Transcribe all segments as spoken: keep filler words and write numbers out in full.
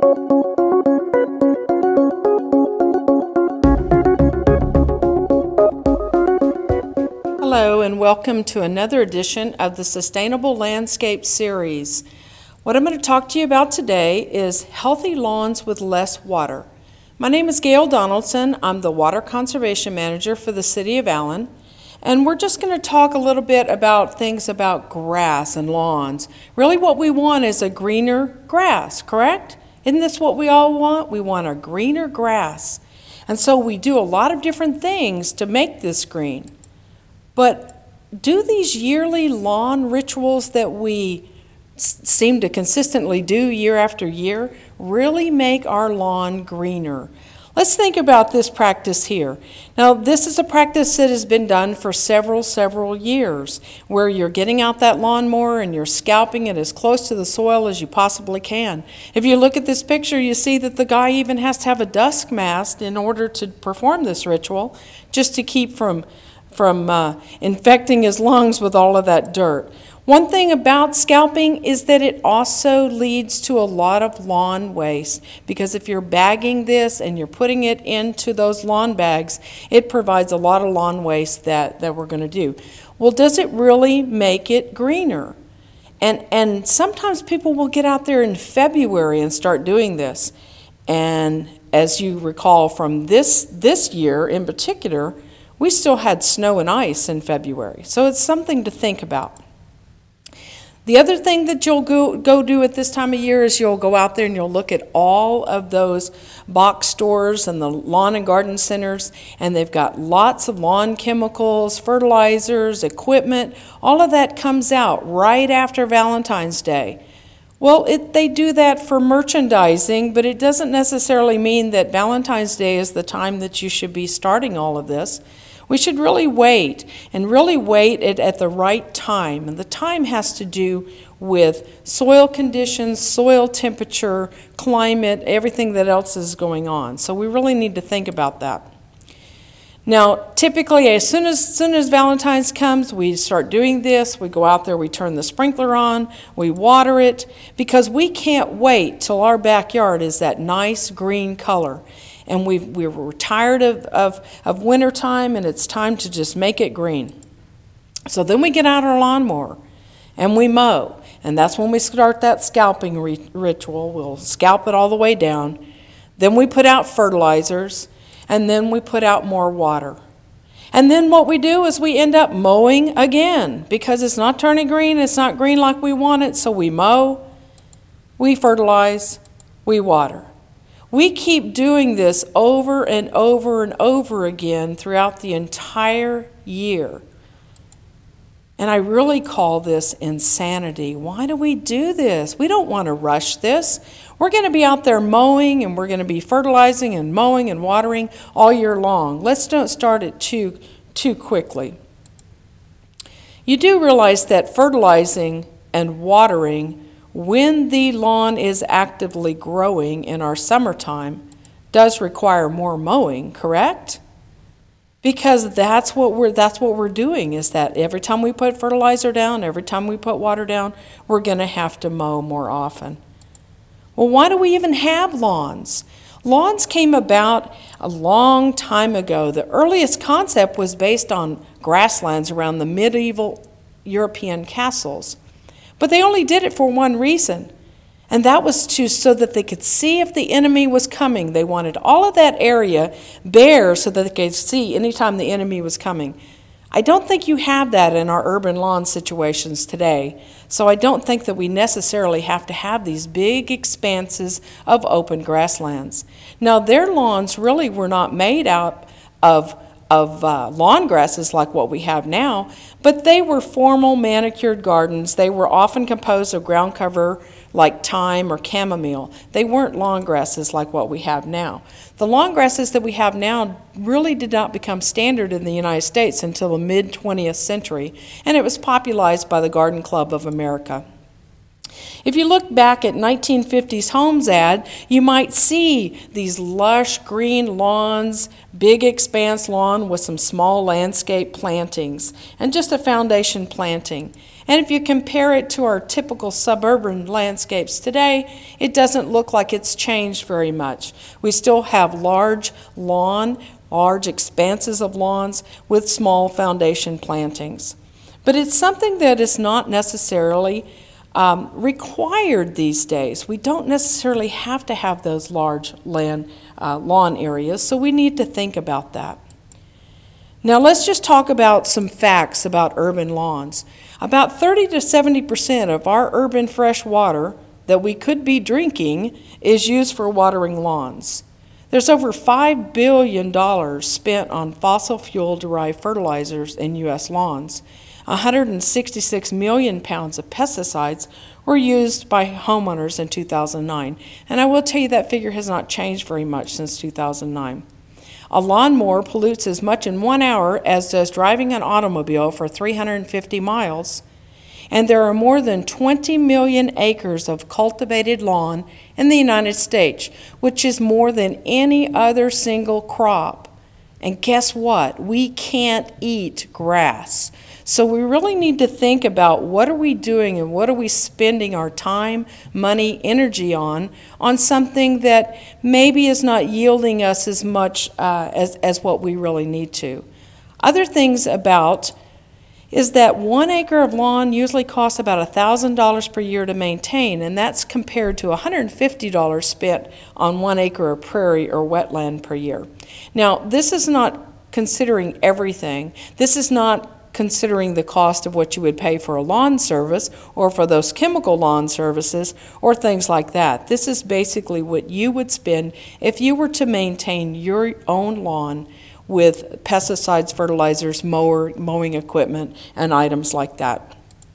Hello and welcome to another edition of the Sustainable Landscape Series. What I'm going to talk to you about today is healthy lawns with less water. My name is Gail Donaldson. I'm the Water Conservation Manager for the City of Allen. And we're just going to talk a little bit about things about grass and lawns. Really what we want is a greener grass, correct? Isn't this what we all want? We want a greener grass. And so we do a lot of different things to make this green. But do these yearly lawn rituals that we seem to consistently do year after year really make our lawn greener? Let's think about this practice here. Now, this is a practice that has been done for several, several years, where you're getting out that lawnmower and you're scalping it as close to the soil as you possibly can. If you look at this picture, you see that the guy even has to have a dust mask in order to perform this ritual, just to keep from from uh, infecting his lungs with all of that dirt. One thing about scalping is that it also leads to a lot of lawn waste, because if you're bagging this and you're putting it into those lawn bags, it provides a lot of lawn waste that, that we're going to do. Well, does it really make it greener? And, and sometimes people will get out there in February and start doing this. And as you recall from this, this year in particular, we still had snow and ice in February, so it's something to think about. The other thing that you'll go, go do at this time of year is you'll go out there and you'll look at all of those box stores and the lawn and garden centers, and they've got lots of lawn chemicals, fertilizers, equipment. All of that comes out right after Valentine's Day. Well, it, they do that for merchandising, but it doesn't necessarily mean that Valentine's Day is the time that you should be starting all of this. We should really wait, and really wait it at the right time. And the time has to do with soil conditions, soil temperature, climate, everything that else is going on. So we really need to think about that. Now, typically, as soon as, as soon as Valentine's comes, we start doing this. We go out there, we turn the sprinkler on, we water it, because we can't wait till our backyard is that nice green color. And we've, we're tired of, of, of wintertime, and it's time to just make it green. So then we get out our lawnmower, and we mow. And that's when we start that scalping ritual. We'll scalp it all the way down. Then we put out fertilizers. And then we put out more water. And then what we do is we end up mowing again, because it's not turning green, it's not green like we want it, so we mow, we fertilize, we water. We keep doing this over and over and over again throughout the entire year. And I really call this insanity. Why do we do this? We don't want to rush this. We're going to be out there mowing, and we're going to be fertilizing and mowing and watering all year long. Let's don't start it too, too quickly. You do realize that fertilizing and watering when the lawn is actively growing in our summertime does require more mowing, correct? Because that's what we're that's what we're doing, is that every time we put fertilizer down, every time we put water down, we're going to have to mow more often. Well, why do we even have lawns? Lawns came about a long time ago. The earliest concept was based on grasslands around the medieval European castles. But they only did it for one reason, and that was to so that they could see if the enemy was coming. They wanted all of that area bare so that they could see anytime the enemy was coming. I don't think you have that in our urban lawn situations today, so I don't think that we necessarily have to have these big expanses of open grasslands. Now, their lawns really were not made out of of uh, lawn grasses like what we have now, but they were formal manicured gardens. They were often composed of ground cover like thyme or chamomile. They weren't lawn grasses like what we have now. The lawn grasses that we have now really did not become standard in the United States until the mid twentieth century, and it was popularized by the Garden Club of America. If you look back at nineteen fifties Homes ad, you might see these lush green lawns, big expanse lawn with some small landscape plantings and just a foundation planting. And if you compare it to our typical suburban landscapes today, it doesn't look like it's changed very much. We still have large lawn, large expanses of lawns with small foundation plantings. But it's something that is not necessarily um, required these days. We don't necessarily have to have those large land, uh, lawn areas, so we need to think about that. Now let's just talk about some facts about urban lawns. About thirty to seventy percent of our urban fresh water that we could be drinking is used for watering lawns. There's over five billion dollars spent on fossil fuel-derived fertilizers in U S lawns. one hundred sixty-six million pounds of pesticides were used by homeowners in two thousand nine. And I will tell you that figure has not changed very much since two thousand nine. A lawnmower pollutes as much in one hour as does driving an automobile for three hundred fifty miles. And there are more than twenty million acres of cultivated lawn in the United States, which is more than any other single crop. And guess what? We can't eat grass. So we really need to think about what are we doing and what are we spending our time, money, energy on, on something that maybe is not yielding us as much uh, as, as what we really need to. Other things about is that one acre of lawn usually costs about one thousand dollars per year to maintain, and that's compared to one hundred fifty dollars spent on one acre of prairie or wetland per year. Now, this is not considering everything. This is not considering the cost of what you would pay for a lawn service or for those chemical lawn services or things like that. This is basically what you would spend if you were to maintain your own lawn with pesticides, fertilizers, mower, mowing equipment, and items like that.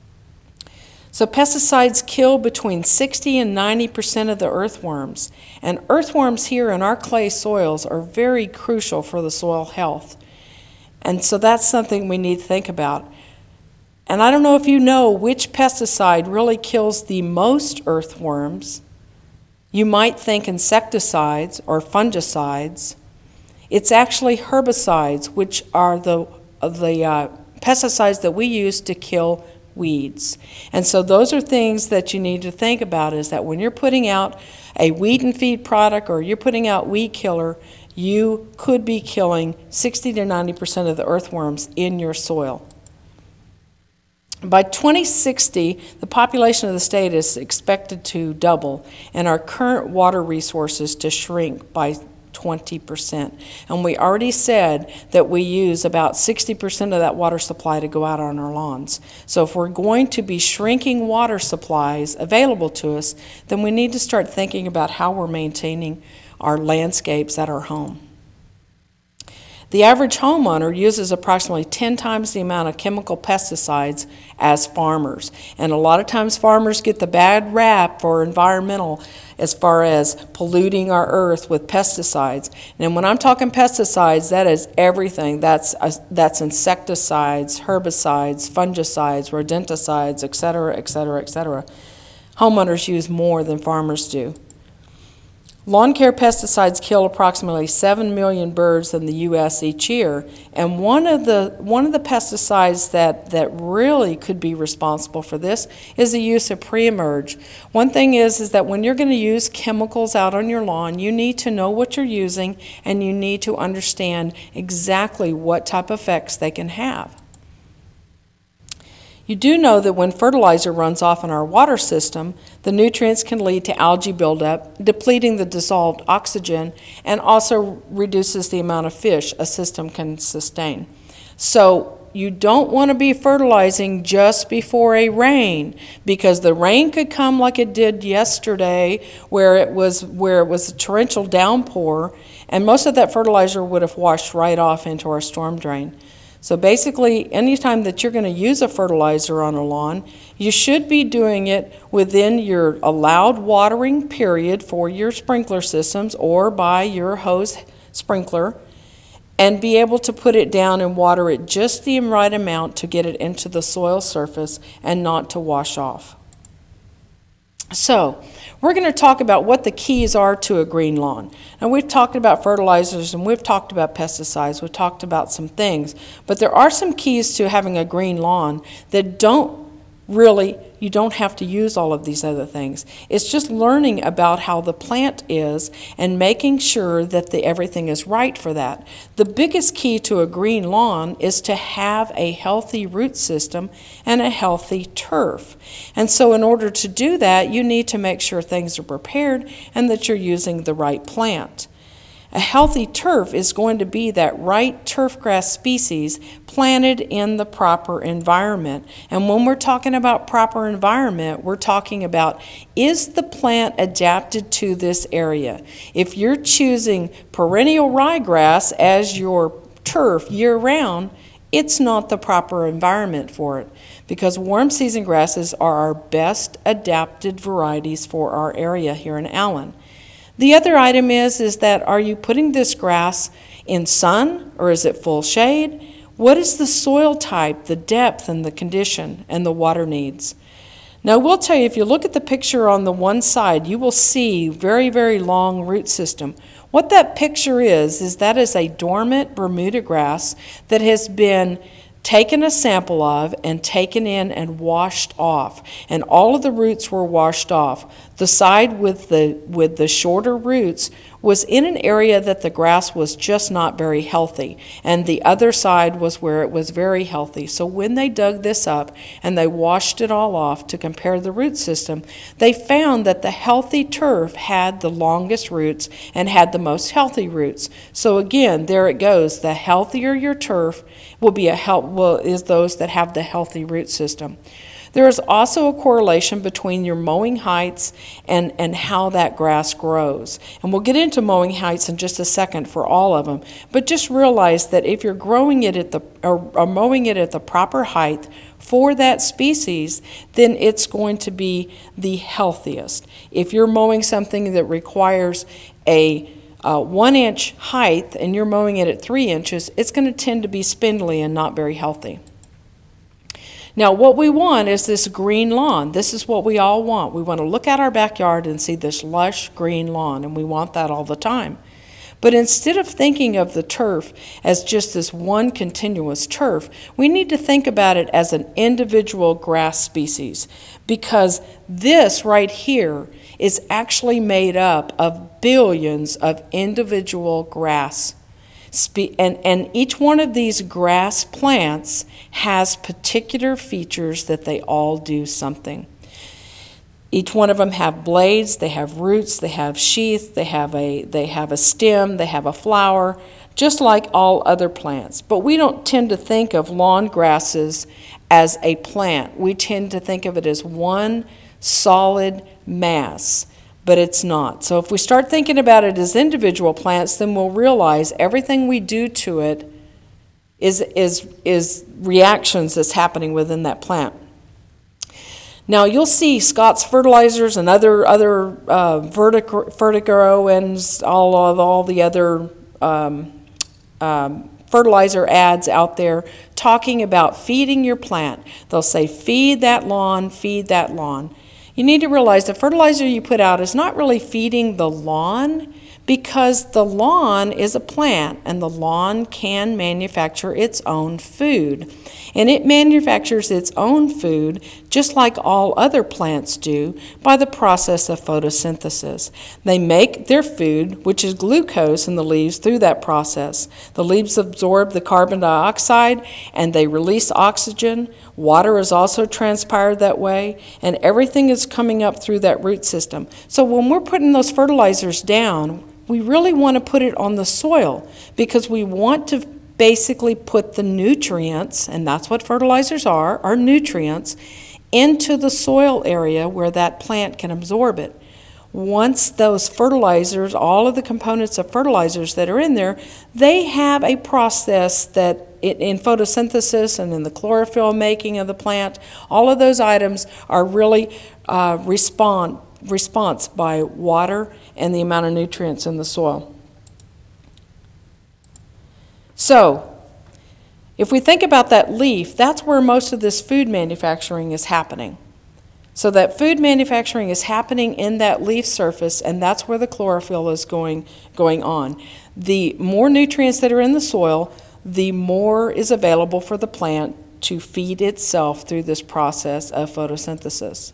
So pesticides kill between sixty and ninety percent of the earthworms. And earthworms here in our clay soils are very crucial for the soil health. And so that's something we need to think about. And I don't know if you know which pesticide really kills the most earthworms. You might think insecticides or fungicides. It's actually herbicides, which are the, the uh, pesticides that we use to kill weeds. And so those are things that you need to think about, is that when you're putting out a weed and feed product or you're putting out weed killer, you could be killing sixty to ninety percent of the earthworms in your soil. By twenty sixty, the population of the state is expected to double and our current water resources to shrink by twenty percent. And we already said that we use about sixty percent of that water supply to go out on our lawns. So if we're going to be shrinking water supplies available to us, then we need to start thinking about how we're maintaining our landscapes at our home. The average homeowner uses approximately ten times the amount of chemical pesticides as farmers. And a lot of times farmers get the bad rap for environmental as far as polluting our earth with pesticides. And when I'm talking pesticides, that is everything. That's, uh, that's insecticides, herbicides, fungicides, rodenticides, et cetera, et cetera, et cetera. Homeowners use more than farmers do. Lawn care pesticides kill approximately seven million birds in the U S each year, and one of the one of the pesticides that that really could be responsible for this is the use of pre-emerge. One thing is is that when you're going to use chemicals out on your lawn, you need to know what you're using and you need to understand exactly what type of effects they can have. You do know that when fertilizer runs off in our water system, the nutrients can lead to algae buildup, depleting the dissolved oxygen, and also reduces the amount of fish a system can sustain. So you don't want to be fertilizing just before a rain, because the rain could come like it did yesterday, where it was where it was a torrential downpour, and most of that fertilizer would have washed right off into our storm drain. So basically, anytime that you're going to use a fertilizer on a lawn, you should be doing it within your allowed watering period for your sprinkler systems or by your hose sprinkler, and be able to put it down and water it just the right amount to get it into the soil surface and not to wash off. So, we're going to talk about what the keys are to a green lawn. Now, we've talked about fertilizers and we've talked about pesticides. We've talked about some things. But there are some keys to having a green lawn that don't really, you don't have to use all of these other things. It's just learning about how the plant is and making sure that the, everything is right for that. The biggest key to a green lawn is to have a healthy root system and a healthy turf. And so in order to do that, you need to make sure things are prepared and that you're using the right plant. A healthy turf is going to be that right turfgrass species planted in the proper environment. And when we're talking about proper environment, we're talking about, is the plant adapted to this area? If you're choosing perennial ryegrass as your turf year-round, it's not the proper environment for it, because warm season grasses are our best adapted varieties for our area here in Allen. The other item is, is that are you putting this grass in sun or is it full shade? What is the soil type, the depth, and the condition, and the water needs? Now, we'll tell you, if you look at the picture on the one side, you will see very, very long root system. What that picture is, is that is a dormant Bermuda grass that has been taken a sample of and taken in and washed off, and all of the roots were washed off. The side with the with the shorter roots was in an area that the grass was just not very healthy, and the other side was where it was very healthy. So when they dug this up and they washed it all off to compare the root system, they found that the healthy turf had the longest roots and had the most healthy roots. So again, there it goes. The healthier your turf will be a help will is those that have the healthy root system. There is also a correlation between your mowing heights and, and how that grass grows. And we'll get into mowing heights in just a second for all of them. But just realize that if you're growing it at the or, or mowing it at the proper height for that species, then it's going to be the healthiest. If you're mowing something that requires a Uh, one inch height and you're mowing it at three inches, it's going to tend to be spindly and not very healthy. Now, what we want is this green lawn. This is what we all want. We want to look at our backyard and see this lush green lawn, and we want that all the time. But instead of thinking of the turf as just this one continuous turf, we need to think about it as an individual grass species, because this right here is actually made up of billions of individual grass. And, and each one of these grass plants has particular features that they all do something. Each one of them have blades, they have roots, they have sheath, they have a, they have a stem, they have a flower, just like all other plants. But we don't tend to think of lawn grasses as a plant. We tend to think of it as one solid mass, but it's not. So if we start thinking about it as individual plants, then we'll realize everything we do to it is, is, is reactions that's happening within that plant. Now you'll see Scott's fertilizers and other other uh, Vertigo, Vertigo and all of all the other um, um, fertilizer ads out there talking about feeding your plant. They'll say, feed that lawn, feed that lawn. You need to realize the fertilizer you put out is not really feeding the lawn, because the lawn is a plant and the lawn can manufacture its own food. And it manufactures its own food just like all other plants do by the process of photosynthesis. They make their food, which is glucose in the leaves, through that process. The leaves absorb the carbon dioxide and they release oxygen. Water is also transpired that way, and everything is coming up through that root system. So when we're putting those fertilizers down, we really want to put it on the soil, because we want to basically put the nutrients, and that's what fertilizers are, are nutrients, into the soil area where that plant can absorb it. Once those fertilizers, all of the components of fertilizers that are in there, they have a process that it, in photosynthesis and in the chlorophyll making of the plant, all of those items are really uh, respond response by water and the amount of nutrients in the soil. So, if we think about that leaf, that's where most of this food manufacturing is happening. So that food manufacturing is happening in that leaf surface, and that's where the chlorophyll is going, going on. The more nutrients that are in the soil, the more is available for the plant to feed itself through this process of photosynthesis.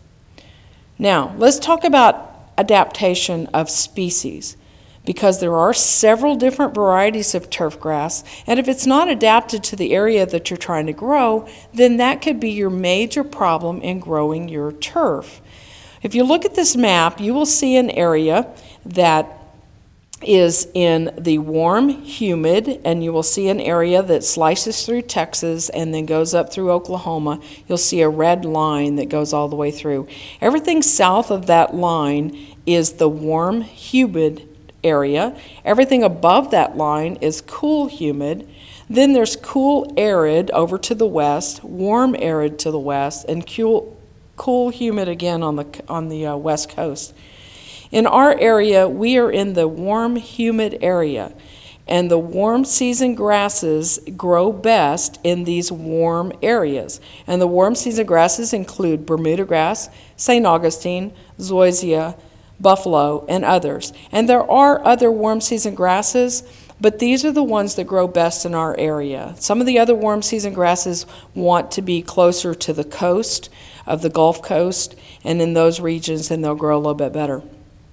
Now, let's talk about adaptation of species, because there are several different varieties of turf grass, and if it's not adapted to the area that you're trying to grow, then that could be your major problem in growing your turf. If you look at this map, you will see an area that is in the warm, humid, and you will see an area that slices through Texas and then goes up through Oklahoma. You'll see a red line that goes all the way through. Everything south of that line is the warm, humid area. Everything above that line is cool, humid. Then there's cool, arid over to the west, warm, arid to the west, and cool, cool, humid again on the, on the uh, west coast. In our area, we are in the warm, humid area, and the warm season grasses grow best in these warm areas. And the warm season grasses include Bermuda grass, Saint Augustine, zoysia, buffalo, and others. And there are other warm season grasses, but these are the ones that grow best in our area. Some of the other warm season grasses want to be closer to the coast of the Gulf Coast, and in those regions, and they'll grow a little bit better.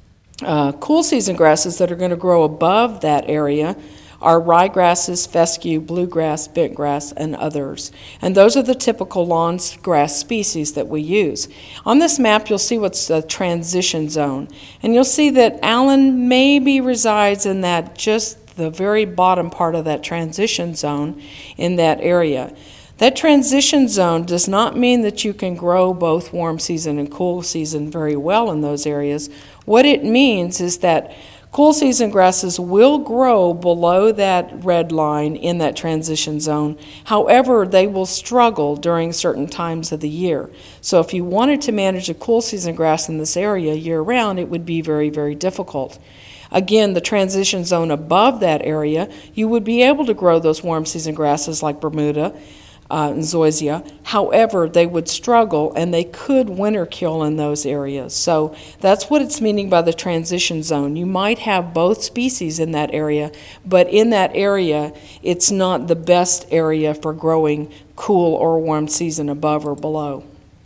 Uh, cool season grasses that are going to grow above that area are ryegrasses, fescue, bluegrass, bentgrass, and others. And those are the typical lawn grass species that we use. On this map, you'll see what's a transition zone. And you'll see that Allen maybe resides in that just the very bottom part of that transition zone in that area. That transition zone does not mean that you can grow both warm season and cool season very well in those areas. What it means is that cool season grasses will grow below that red line in that transition zone. However, they will struggle during certain times of the year. So if you wanted to manage a cool season grass in this area year-round, it would be very, very difficult. Again, the transition zone above that area, you would be able to grow those warm season grasses like Bermuda, Uh, and zoysia. However, they would struggle and they could winter kill in those areas. So that's what it's meaning by the transition zone. You might have both species in that area, but in that area, it's not the best area for growing cool or warm season above or below.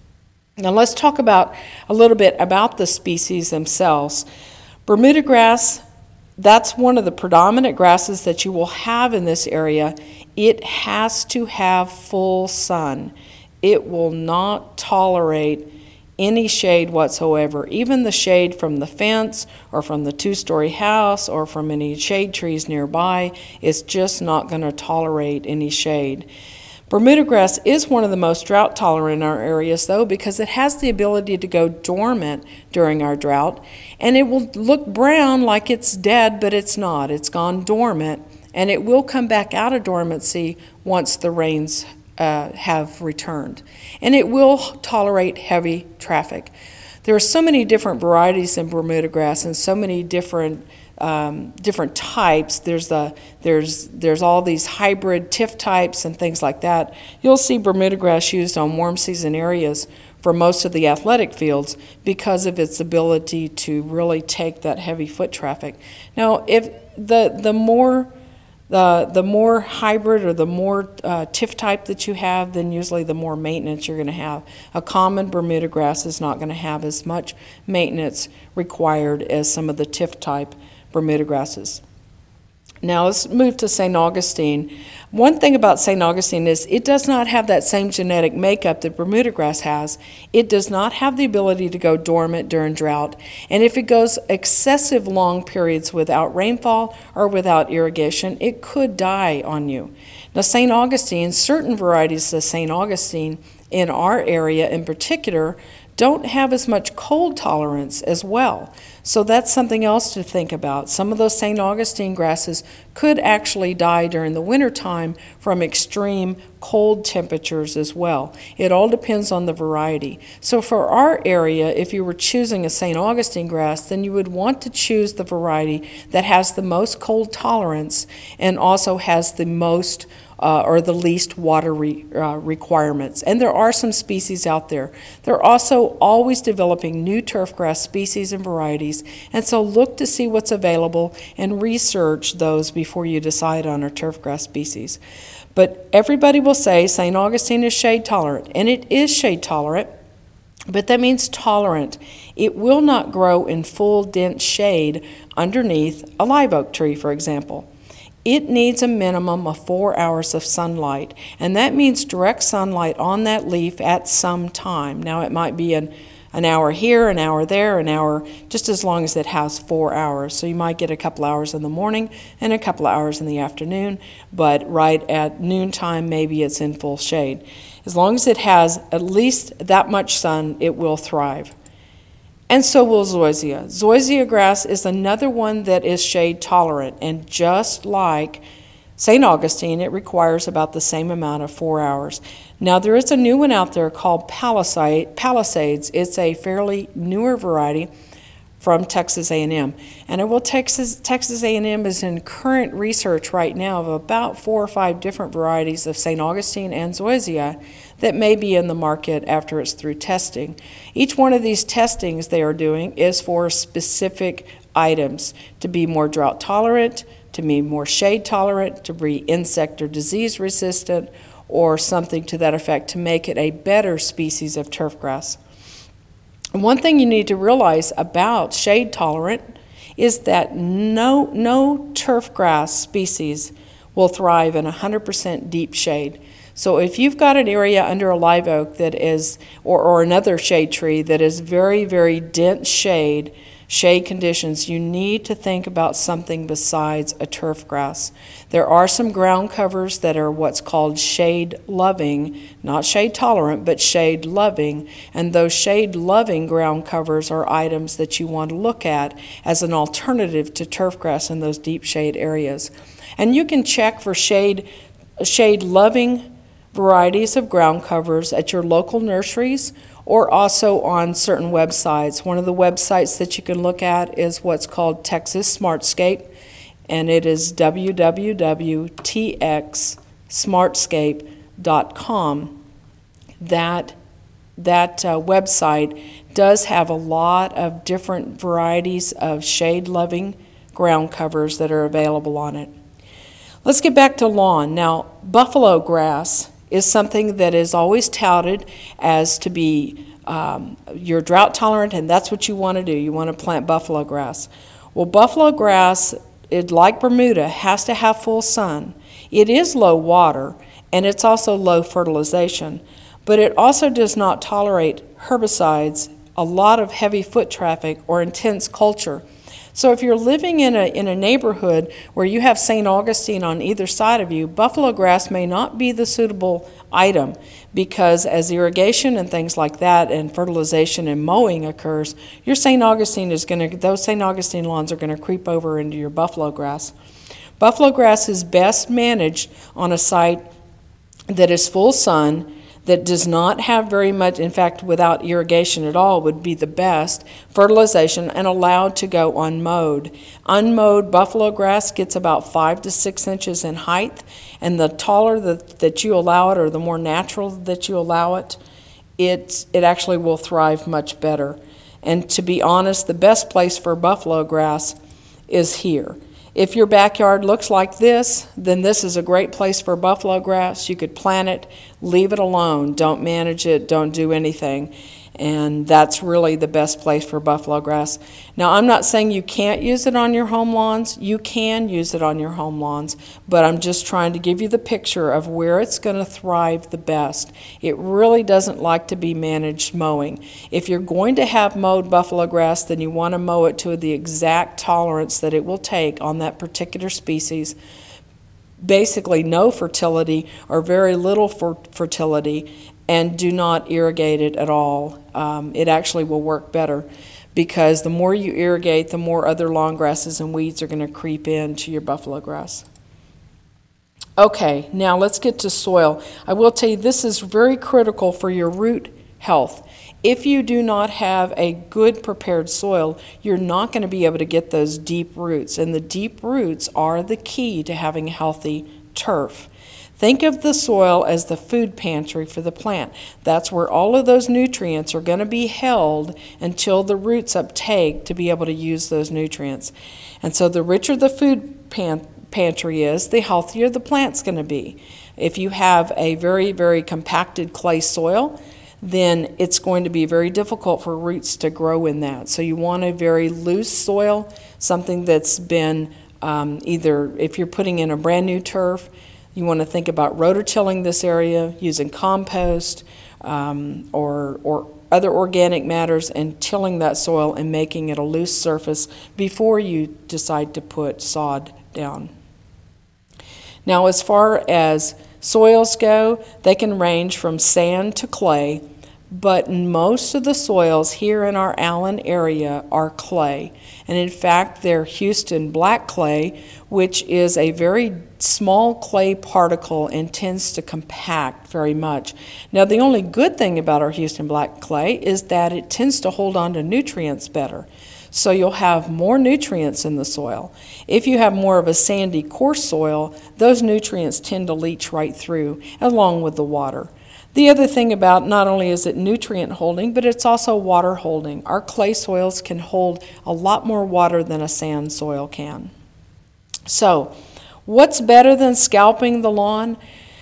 Now let's talk about a little bit about the species themselves. Bermuda grass, that's one of the predominant grasses that you will have in this area. It has to have full sun. It will not tolerate any shade whatsoever. Even the shade from the fence or from the two-story house or from any shade trees nearby is just not going to tolerate any shade. Bermuda grass is one of the most drought tolerant in our areas, though, because it has the ability to go dormant during our drought, and it will look brown like it's dead, but it's not. It's gone dormant, and it will come back out of dormancy once the rains uh, have returned. And it will tolerate heavy traffic. There are so many different varieties in Bermuda grass and so many different Um, different types. There's the there's there's all these hybrid tiff types and things like that. You'll see Bermuda grass used on warm season areas for most of the athletic fields because of its ability to really take that heavy foot traffic. Now, if the the more the the more hybrid or the more uh, tiff type that you have, then usually the more maintenance you're going to have. A common Bermuda grass is not going to have as much maintenance required as some of the tiff type Bermuda grasses. Now let's move to Saint Augustine. One thing about Saint Augustine is it does not have that same genetic makeup that Bermuda grass has. It does not have the ability to go dormant during drought, and if it goes excessive long periods without rainfall or without irrigation, it could die on you. Now Saint Augustine, certain varieties of Saint Augustine in our area in particular, don't have as much cold tolerance as well. So that's something else to think about. Some of those Saint Augustine grasses could actually die during the wintertime from extreme cold temperatures as well. It all depends on the variety. So for our area, if you were choosing a Saint Augustine grass, then you would want to choose the variety that has the most cold tolerance and also has the most Uh, or the least water re, uh, requirements. And there are some species out there. They're also always developing new turfgrass species and varieties, and so look to see what's available and research those before you decide on a turfgrass species. But everybody will will say Saint Augustine is shade tolerant, and it is shade tolerant, but that means tolerant. It will not grow in full dense shade underneath a live oak tree, for example. It needs a minimum of four hours of sunlight, and that means direct sunlight on that leaf at some time. Now, it might be an, an hour here, an hour there, an hour, just as long as it has four hours. So you might get a couple hours in the morning and a couple hours in the afternoon, but right at noontime, maybe it's in full shade. As long as it has at least that much sun, it will thrive. And so will zoysia. Zoysia grass is another one that is shade tolerant, and just like Saint Augustine, it requires about the same amount of four hours. Now, there is a new one out there called Palisade, Palisades. It's a fairly newer variety from Texas A and M. And it will Texas, Texas A and M is in current research right now of about four or five different varieties of Saint Augustine and zoysia that may be in the market after it's through testing. Each one of these testings they are doing is for specific items, to be more drought tolerant, to be more shade tolerant, to be insect or disease resistant, or something to that effect to make it a better species of turfgrass. And one thing you need to realize about shade tolerant is that no, no turfgrass species will thrive in one hundred percent deep shade. So if you've got an area under a live oak that is, or, or another shade tree that is very, very dense shade, shade conditions, you need to think about something besides a turf grass. There are some ground covers that are what's called shade loving, not shade tolerant, but shade loving, and those shade loving ground covers are items that you want to look at as an alternative to turf grass in those deep shade areas. And you can check for shade, shade loving varieties of ground covers at your local nurseries or also on certain websites. One of the websites that you can look at is what's called Texas Smartscape, and it is w w w dot t x smartscape dot com. That, that uh, website does have a lot of different varieties of shade-loving ground covers that are available on it. Let's get back to lawn. Now, buffalo grass is something that is always touted as to be um, you're drought tolerant, and that's what you want to do. You want to plant buffalo grass. Well, buffalo grass, it, like Bermuda, has to have full sun. It is low water, and it's also low fertilization, but it also does not tolerate herbicides, a lot of heavy foot traffic, or intense culture. So if you're living in a, in a neighborhood where you have Saint Augustine on either side of you, buffalo grass may not be the suitable item, because as irrigation and things like that and fertilization and mowing occurs, your Saint Augustine is going to, those Saint Augustine lawns are going to creep over into your buffalo grass. Buffalo grass is best managed on a site that is full sun, that does not have very much, in fact, without irrigation at all would be the best, fertilization, and allowed to go unmowed. Unmowed buffalo grass gets about five to six inches in height, and the taller that, that you allow it, or the more natural that you allow it, it, it actually will thrive much better. And to be honest, the best place for buffalo grass is here. If your backyard looks like this, then this is a great place for buffalo grass. You could plant it, leave it alone, don't manage it, don't do anything. And that's really the best place for buffalo grass. Now, I'm not saying you can't use it on your home lawns. You can use it on your home lawns, but I'm just trying to give you the picture of where it's going to thrive the best. It really doesn't like to be managed mowing. If you're going to have mowed buffalo grass, then you want to mow it to the exact tolerance that it will take on that particular species. Basically no fertility or very little for fertility, and do not irrigate it at all. Um, it actually will work better, because the more you irrigate, the more other lawn grasses and weeds are going to creep into your buffalo grass. Okay, now let's get to soil. I will tell you, this is very critical for your root health. If you do not have a good prepared soil, you're not going to be able to get those deep roots, and the deep roots are the key to having healthy turf. Think of the soil as the food pantry for the plant. That's where all of those nutrients are going to be held until the roots uptake to be able to use those nutrients. And so the richer the food pan pantry is, the healthier the plant's going to be. If you have a very, very compacted clay soil, then it's going to be very difficult for roots to grow in that. So you want a very loose soil, something that's been um, either, if you're putting in a brand new turf, you want to think about rototilling this area, using compost um, or, or other organic matters, and tilling that soil and making it a loose surface before you decide to put sod down. Now, as far as soils go, they can range from sand to clay, but most of the soils here in our Allen area are clay. And in fact, they're Houston black clay, which is a very small clay particle and tends to compact very much. Now, the only good thing about our Houston black clay is that it tends to hold on to nutrients better. So you'll have more nutrients in the soil. If you have more of a sandy, coarse soil, those nutrients tend to leach right through, along with the water. The other thing about, not only is it nutrient holding, but it's also water holding. Our clay soils can hold a lot more water than a sand soil can. So, what's better than scalping the lawn?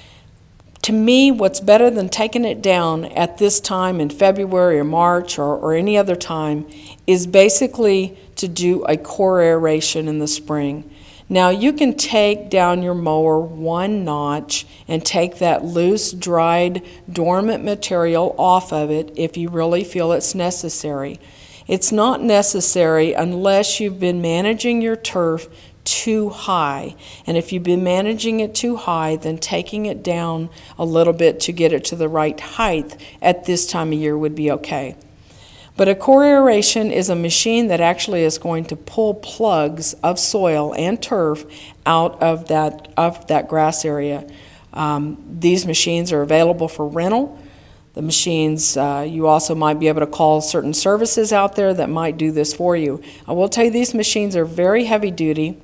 To me, what's better than taking it down at this time in February or March or, or any other time is basically to do a core aeration in the spring. Now, you can take down your mower one notch and take that loose, dried, dormant material off of it if you really feel it's necessary. It's not necessary unless you've been managing your turf too high. And if you've been managing it too high, then taking it down a little bit to get it to the right height at this time of year would be okay. But a core aeration is a machine that actually is going to pull plugs of soil and turf out of that, of that grass area. Um, these machines are available for rental. The machines, uh, you also might be able to call certain services out there that might do this for you. I will tell you, these machines are very heavy duty,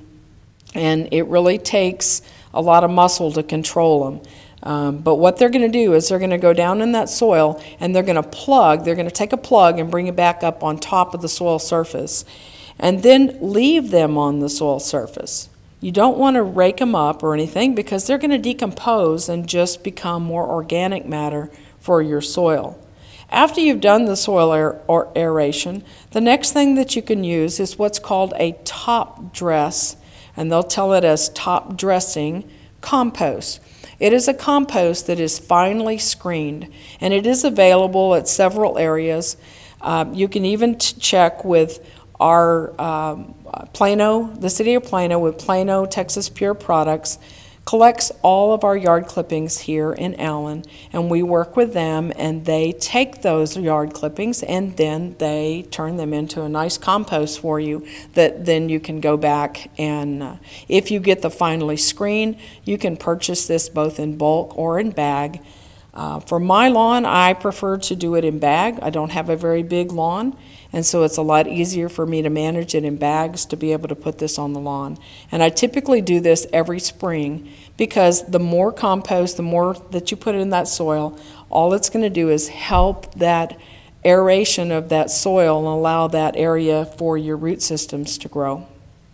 and it really takes a lot of muscle to control them. Um, but what they're going to do is they're going to go down in that soil and they're going to plug, they're going to take a plug and bring it back up on top of the soil surface and then leave them on the soil surface. You don't want to rake them up or anything because they're going to decompose and just become more organic matter for your soil. After you've done the soil aer or aeration, the next thing that you can use is what's called a top dress, and they'll tell it as top dressing compost. It is a compost that is finely screened, and it is available at several areas. Uh, you can even t check with our um, Plano, the city of Plano, with Plano Texas Pure Products, collects all of our yard clippings here in Allen, and we work with them, and they take those yard clippings and then they turn them into a nice compost for you that then you can go back and uh, if you get the finely screened, you can purchase this both in bulk or in bag. Uh, for my lawn, I prefer to do it in bag. I don't have a very big lawn, and so it's a lot easier for me to manage it in bags to be able to put this on the lawn. And I typically do this every spring because the more compost, the more that you put in that soil, all it's going to do is help that aeration of that soil and allow that area for your root systems to grow.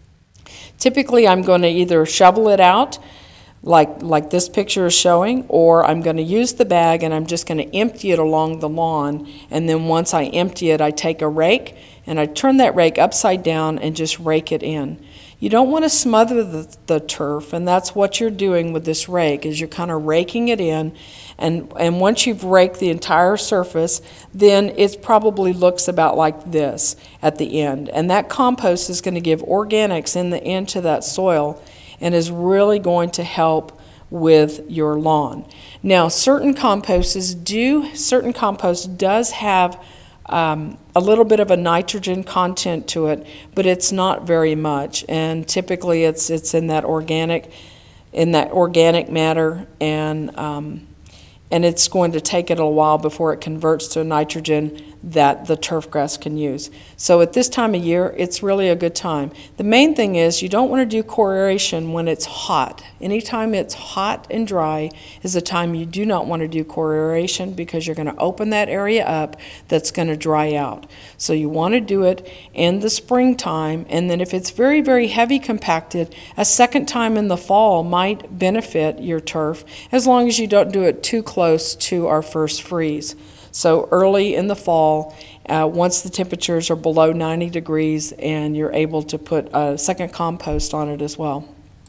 Typically, I'm going to either shovel it out like like this picture is showing, or I'm going to use the bag and I'm just going to empty it along the lawn, and then once I empty it, I take a rake and I turn that rake upside down and just rake it in. You don't want to smother the, the turf, and that's what you're doing with this rake, is you're kind of raking it in, and, and once you've raked the entire surface, then it probably looks about like this at the end, and that compost is going to give organics in the into that soil and is really going to help with your lawn. Now, certain composts do, certain compost does have um, a little bit of a nitrogen content to it, but it's not very much. And typically, it's it's in that organic, in that organic matter, and um, and it's going to take it a while before it converts to nitrogen that the turf grass can use. So at this time of year, it's really a good time. The main thing is you don't want to do core aeration when it's hot. Anytime it's hot and dry is the time you do not want to do core aeration, because you're going to open that area up that's going to dry out. So you want to do it in the springtime, and then if it's very, very heavy compacted, a second time in the fall might benefit your turf, as long as you don't do it too close to our first freeze. So early in the fall, uh, once the temperatures are below ninety degrees, and you're able to put a second compost on it as well.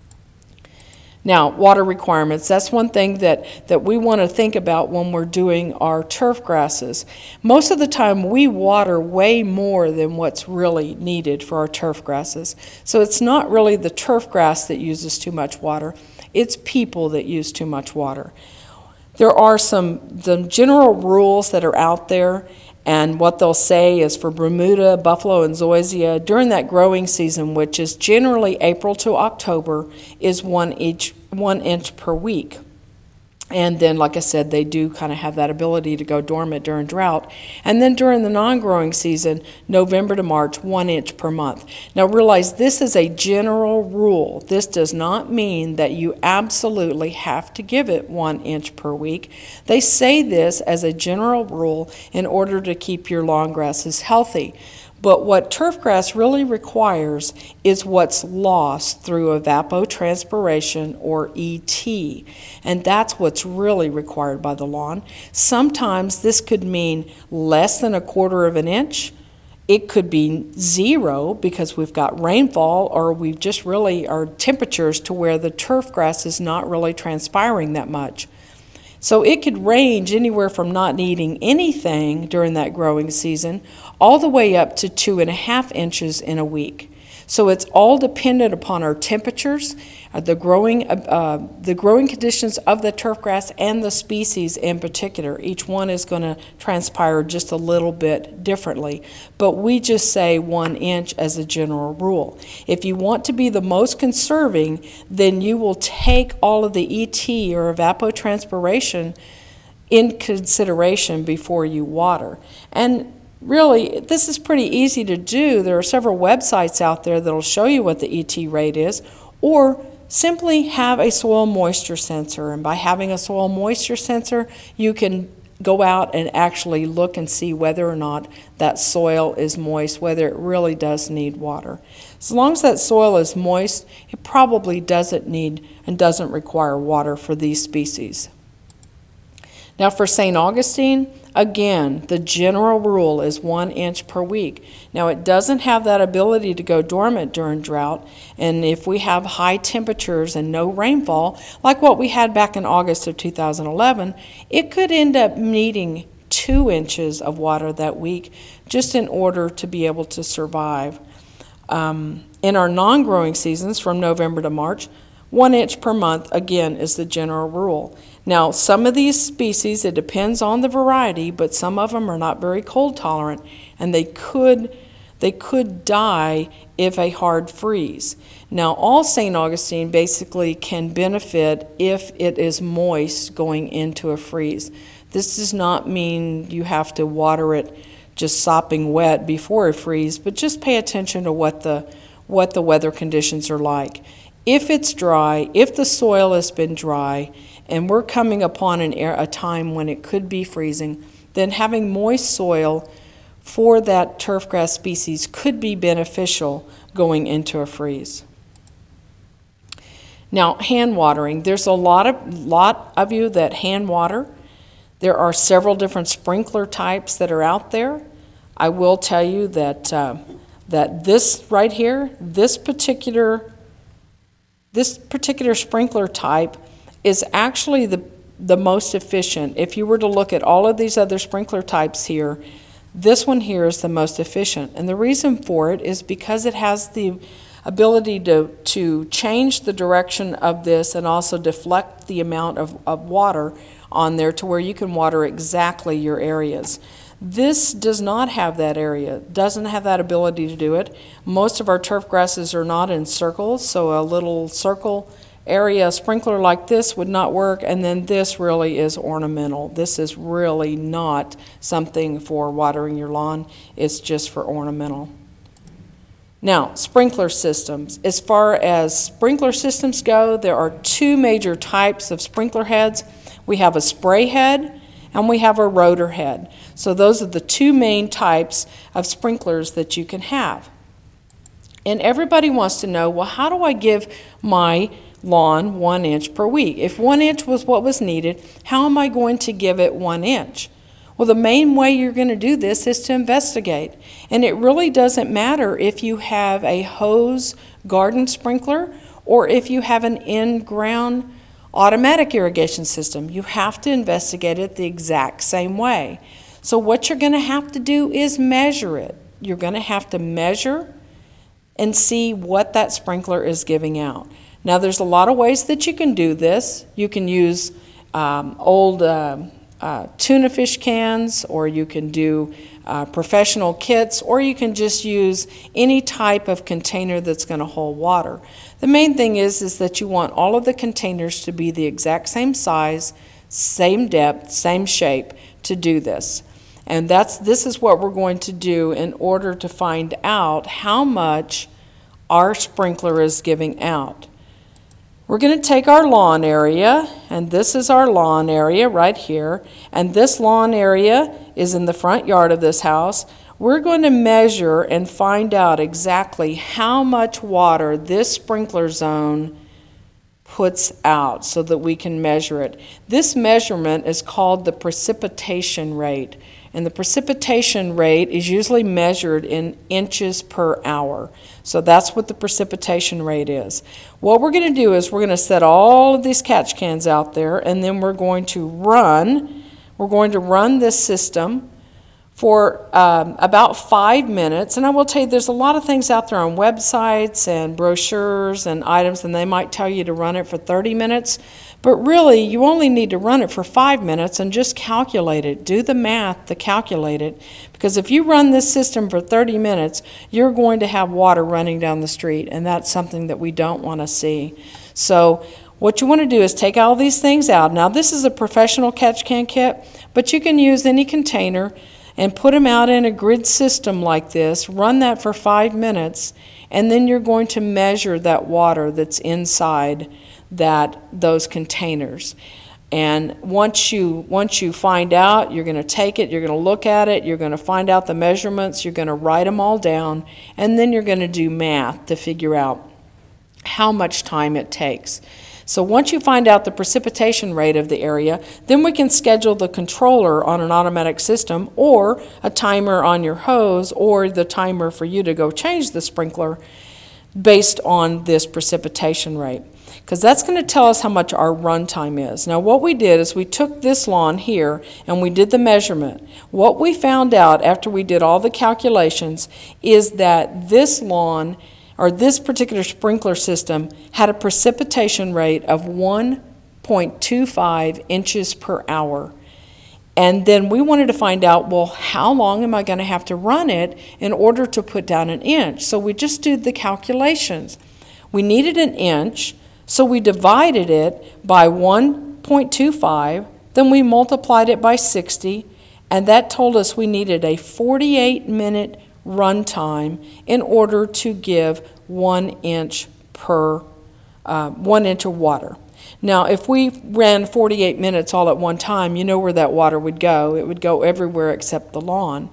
Now, water requirements, that's one thing that, that we want to think about when we're doing our turf grasses. Most of the time we water way more than what's really needed for our turf grasses. So it's not really the turf grass that uses too much water, it's people that use too much water. There are some, some general rules that are out there, and what they'll say is for Bermuda, Buffalo, and Zoysia, during that growing season, which is generally April to October, is one inch, one inch per week. And then, like I said, they do kind of have that ability to go dormant during drought. And then during the non-growing season, November to March, one inch per month. Now realize this is a general rule. This does not mean that you absolutely have to give it one inch per week. They say this as a general rule in order to keep your lawn grasses healthy. But what turf grass really requires is what's lost through evapotranspiration, or E T, and that's what's really required by the lawn. Sometimes this could mean less than a quarter of an inch. It could be zero because we've got rainfall, or we've just really are temperatures to where the turf grass is not really transpiring that much. So it could range anywhere from not needing anything during that growing season all the way up to two and a half inches in a week. So it's all dependent upon our temperatures, uh, the growing uh, the growing conditions of the turf grass, and the species in particular. Each one is going to transpire just a little bit differently, but we just say one inch as a general rule. If you want to be the most conserving, then you will take all of the E T, or evapotranspiration, in consideration before you water. And really, this is pretty easy to do. There are several websites out there that will show you what the E T rate is, or simply have a soil moisture sensor. And by having a soil moisture sensor, you can go out and actually look and see whether or not that soil is moist, whether it really does need water. As long as that soil is moist, it probably doesn't need and doesn't require water for these species. Now for Saint Augustine, again, the general rule is one inch per week. Now it doesn't have that ability to go dormant during drought, and if we have high temperatures and no rainfall, like what we had back in August of two thousand eleven, it could end up needing two inches of water that week just in order to be able to survive. Um, in our non-growing seasons from November to March, one inch per month, again, is the general rule. Now, some of these species, it depends on the variety, but some of them are not very cold tolerant, and they could, they could die if a hard freeze. Now, all Saint Augustine basically can benefit if it is moist going into a freeze. This does not mean you have to water it just sopping wet before a freeze, but just pay attention to what the, what the weather conditions are like. If it's dry, if the soil has been dry, and we're coming upon an air, a time when it could be freezing, then having moist soil for that turf grass species could be beneficial going into a freeze. Now, hand watering. There's a lot of, lot of you that hand water. There are several different sprinkler types that are out there. I will tell you that, uh, that this right here, this particular This particular sprinkler type is actually the, the most efficient. If you were to look at all of these other sprinkler types here, this one here is the most efficient. And the reason for it is because it has the ability to, to change the direction of this and also deflect the amount of, of water on there to where you can water exactly your areas. This does not have that area, doesn't have that ability to do it. Most of our turf grasses are not in circles, so a little circle area, a sprinkler like this would not work, and then this really is ornamental. This is really not something for watering your lawn. It's just for ornamental. Now, sprinkler systems. As far as sprinkler systems go, there are two major types of sprinkler heads. We have a spray head and we have a rotor head. So those are the two main types of sprinklers that you can have. And everybody wants to know, well, how do I give my lawn one inch per week? If one inch was what was needed, how am I going to give it one inch? Well, the main way you're going to do this is to investigate. And it really doesn't matter if you have a hose garden sprinkler or if you have an in-ground automatic irrigation system. You have to investigate it the exact same way. So what you're going to have to do is measure it. You're going to have to measure and see what that sprinkler is giving out. Now, there's a lot of ways that you can do this. You can use um, old uh, uh, tuna fish cans, or you can do uh, professional kits, or you can just use any type of container that's going to hold water. The main thing is, is that you want all of the containers to be the exact same size, same depth, same shape to do this. And that's, this is what we're going to do in order to find out how much our sprinkler is giving out. We're going to take our lawn area, and this is our lawn area right here, and this lawn area is in the front yard of this house. We're going to measure and find out exactly how much water this sprinkler zone puts out so that we can measure it. This measurement is called the precipitation rate, and the precipitation rate is usually measured in inches per hour. So that's what the precipitation rate is. What we're going to do is we're going to set all of these catch cans out there, and then we're going to run, we're going to run this system for um, about five minutes. And I will tell you, there's a lot of things out there on websites and brochures and items, and they might tell you to run it for thirty minutes. But really, you only need to run it for five minutes and just calculate it. Do the math to calculate it. Because if you run this system for thirty minutes, you're going to have water running down the street, and that's something that we don't want to see. So what you want to do is take all these things out. Now, this is a professional catch can kit, but you can use any container and put them out in a grid system like this, run that for five minutes, and then you're going to measure that water that's inside that those containers. And once you, once you find out, you're going to take it, you're going to look at it, you're going to find out the measurements, you're going to write them all down, and then you're going to do math to figure out how much time it takes. So once you find out the precipitation rate of the area, then we can schedule the controller on an automatic system, or a timer on your hose, or the timer for you to go change the sprinkler based on this precipitation rate. Because that's going to tell us how much our run time is. Now, what we did is we took this lawn here and we did the measurement. What we found out after we did all the calculations is that this lawn, or this particular sprinkler system, had a precipitation rate of one point two five inches per hour. And then we wanted to find out, well, how long am I going to have to run it in order to put down an inch? So we just did the calculations. We needed an inch, so we divided it by one point two five, then we multiplied it by sixty, and that told us we needed a forty-eight minute run time in order to give one inch per uh, one inch of water. Now, if we ran forty-eight minutes all at one time, you know where that water would go. It would go everywhere except the lawn.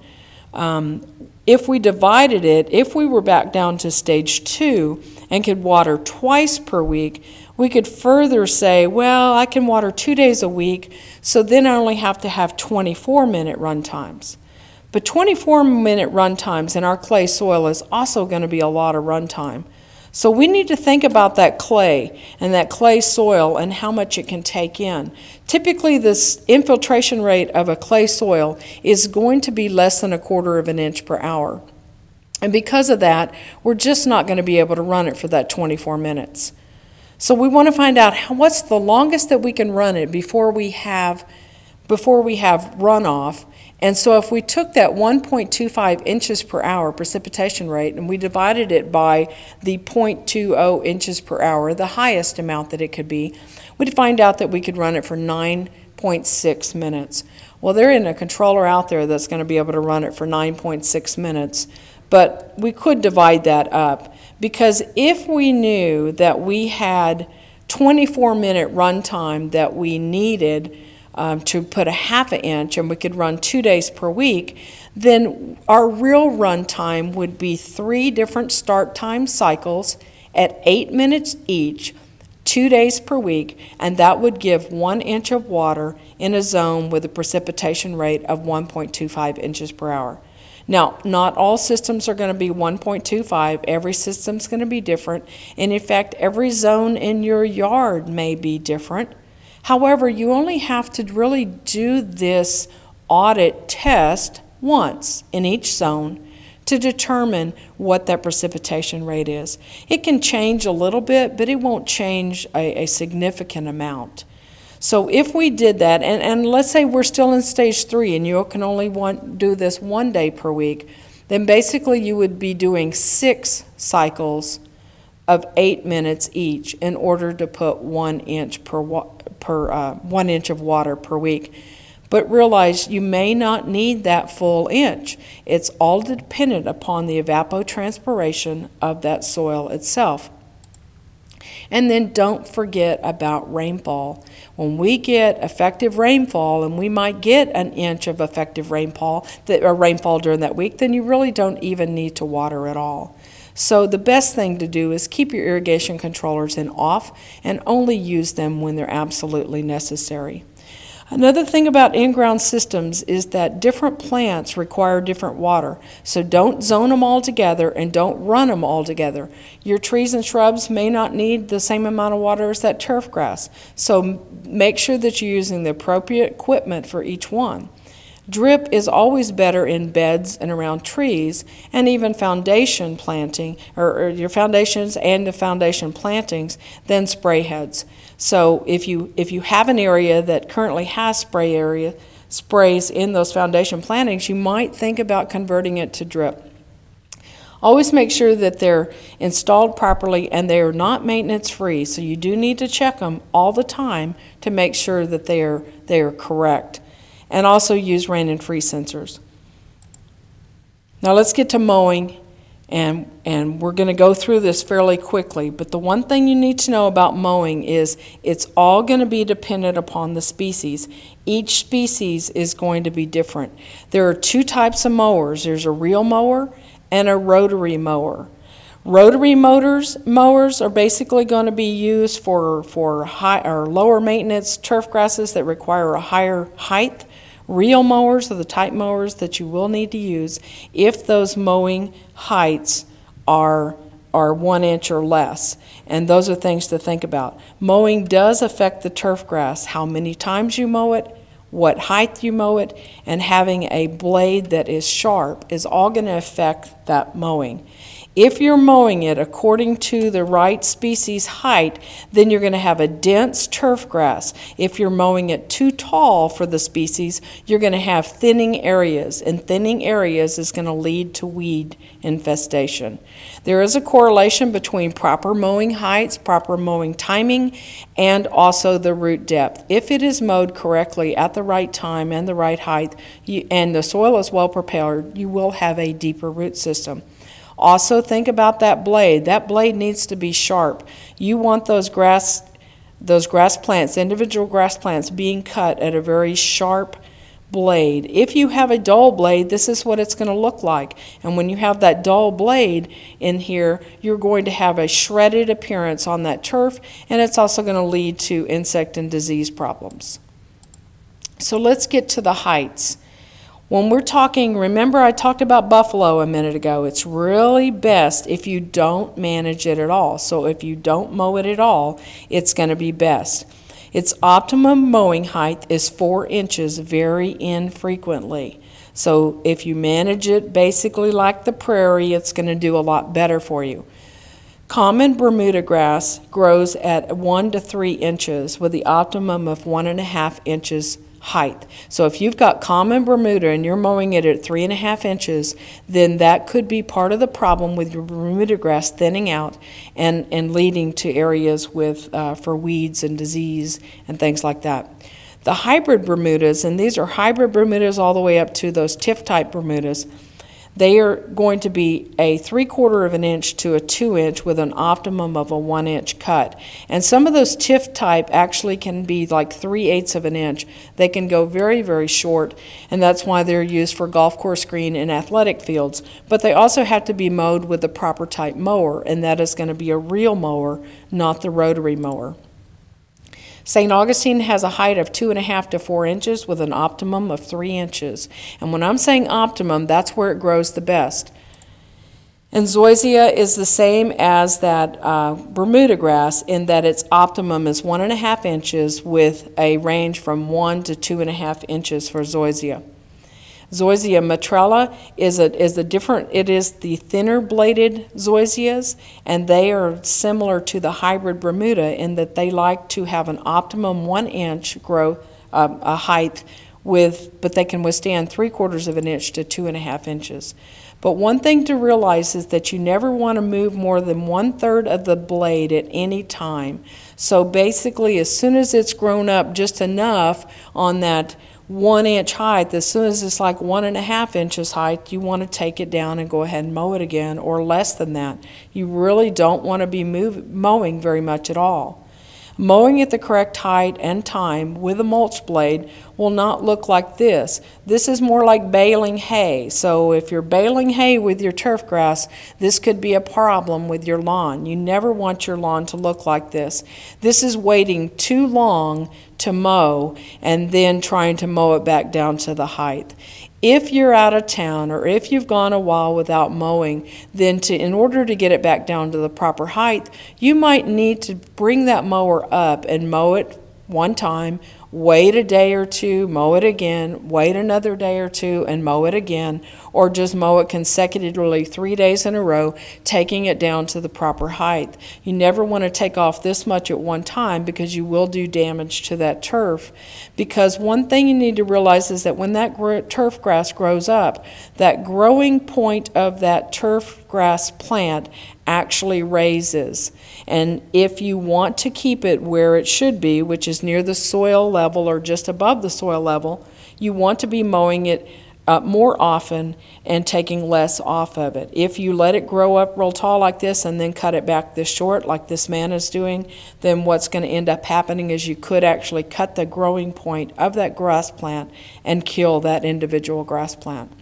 Um, if we divided it, if we were back down to stage two and could water twice per week, we could further say, well, I can water two days a week, so then I only have to have twenty-four minute run times. But twenty-four minute run times in our clay soil is also going to be a lot of run time. So we need to think about that clay and that clay soil and how much it can take in. Typically, this infiltration rate of a clay soil is going to be less than a quarter of an inch per hour. And because of that, we're just not going to be able to run it for that twenty-four minutes. So we want to find out how, what's the longest that we can run it before we have, before we have runoff, And so if we took that one point two five inches per hour precipitation rate and we divided it by the zero point two zero inches per hour, the highest amount that it could be, we'd find out that we could run it for nine point six minutes. Well, there isn't a controller out there that's going to be able to run it for nine point six minutes, but we could divide that up, because if we knew that we had twenty-four minute run time that we needed Um, to put a half an inch, and we could run two days per week, then our real run time would be three different start time cycles at eight minutes each, two days per week, and that would give one inch of water in a zone with a precipitation rate of one point two five inches per hour. Now, not all systems are going to be one point two five. Every system's going to be different, and in fact, every zone in your yard may be different. However, you only have to really do this audit test once in each zone to determine what that precipitation rate is. It can change a little bit, but it won't change a, a significant amount. So if we did that, and, and let's say we're still in stage three and you can only want, do this one day per week, then basically you would be doing six cycles of eight minutes each in order to put one inch per per uh, one inch of water per week. But realize you may not need that full inch. It's all dependent upon the evapotranspiration of that soil itself. And then don't forget about rainfall. When we get effective rainfall, and we might get an inch of effective rainfall, that, or rainfall during that week, then you really don't even need to water at all. So the best thing to do is keep your irrigation controllers in off and only use them when they're absolutely necessary. Another thing about in-ground systems is that different plants require different water. So don't zone them all together and don't run them all together. Your trees and shrubs may not need the same amount of water as that turf grass. So make sure that you're using the appropriate equipment for each one. Drip is always better in beds and around trees, and even foundation planting, or, or your foundations and the foundation plantings, than spray heads. So if you if you have an area that currently has spray area sprays in those foundation plantings, you might think about converting it to drip. Always make sure that they're installed properly and they are not maintenance free. So you do need to check them all the time to make sure that they are they are correct. And also use rain and freeze sensors. Now let's get to mowing, and, and we're going to go through this fairly quickly, but the one thing you need to know about mowing is it's all going to be dependent upon the species. Each species is going to be different. There are two types of mowers. There's a reel mower and a rotary mower. Rotary motors, mowers are basically going to be used for, for high or lower maintenance turf grasses that require a higher height. Reel mowers are the type mowers that you will need to use if those mowing heights are, are one inch or less. And those are things to think about. Mowing does affect the turf grass, how many times you mow it, what height you mow it, and having a blade that is sharp is all going to affect that mowing. If you're mowing it according to the right species height, then you're going to have a dense turf grass. If you're mowing it too tall for the species, you're going to have thinning areas, and thinning areas is going to lead to weed infestation. There is a correlation between proper mowing heights, proper mowing timing, and also the root depth. If it is mowed correctly at the right time and the right height, you, and the soil is well prepared, you will have a deeper root system. Also think about that blade. That blade needs to be sharp. You want those grass, those grass plants, individual grass plants, being cut at a very sharp blade. If you have a dull blade, this is what it's going to look like. And when you have that dull blade in here, you're going to have a shredded appearance on that turf, and it's also going to lead to insect and disease problems. So let's get to the heights. When we're talking, remember I talked about buffalo a minute ago. It's really best if you don't manage it at all. So if you don't mow it at all, it's going to be best. Its optimum mowing height is four inches very infrequently. So if you manage it basically like the prairie, it's going to do a lot better for you. Common Bermuda grass grows at one to three inches with the optimum of one and a half inches height. So if you've got common Bermuda and you're mowing it at three and a half inches, then that could be part of the problem with your Bermuda grass thinning out and, and leading to areas with uh, for weeds and disease and things like that. The hybrid Bermudas, and these are hybrid Bermudas all the way up to those tiff-type Bermudas, they are going to be a three-quarter of an inch to a two-inch with an optimum of a one-inch cut. And some of those tiff-type actually can be like three-eighths of an inch. They can go very, very short, and that's why they're used for golf course green and athletic fields. But they also have to be mowed with the proper type mower, and that is going to be a reel mower, not the rotary mower. Saint Augustine has a height of two and a half to four inches with an optimum of three inches. And when I'm saying optimum, that's where it grows the best. And zoysia is the same as that uh, Bermuda grass in that its optimum is one and a half inches with a range from one to two and a half inches for zoysia. Zoysia matrella is a, is a different, it is the thinner bladed zoysias, and they are similar to the hybrid Bermuda in that they like to have an optimum one inch growth, uh, a height with, but they can withstand three quarters of an inch to two and a half inches. But one thing to realize is that you never want to move more than one third of the blade at any time. So basically, as soon as it's grown up just enough on that one inch height, as soon as it's like one and a half inches height, you want to take it down and go ahead and mow it again, or less than that. You really don't want to be move, mowing very much at all. Mowing at the correct height and time with a mulch blade will not look like this. This is more like baling hay. So if you're baling hay with your turf grass, this could be a problem with your lawn. You never want your lawn to look like this. This is waiting too long to mow and then trying to mow it back down to the height. If you're out of town or if you've gone a while without mowing, then to, in order to get it back down to the proper height, you might need to bring that mower up and mow it one time, wait a day or two, mow it again, wait another day or two, and mow it again, or just mow it consecutively three days in a row, taking it down to the proper height. You never want to take off this much at one time because you will do damage to that turf. Because one thing you need to realize is that when that turf grass grows up, that growing point of that turf grass plant actually raises. And if you want to keep it where it should be, which is near the soil level or just above the soil level, you want to be mowing it uh, more often and taking less off of it. If you let it grow up real tall like this and then cut it back this short like this man is doing, then what's going to end up happening is you could actually cut the growing point of that grass plant and kill that individual grass plant.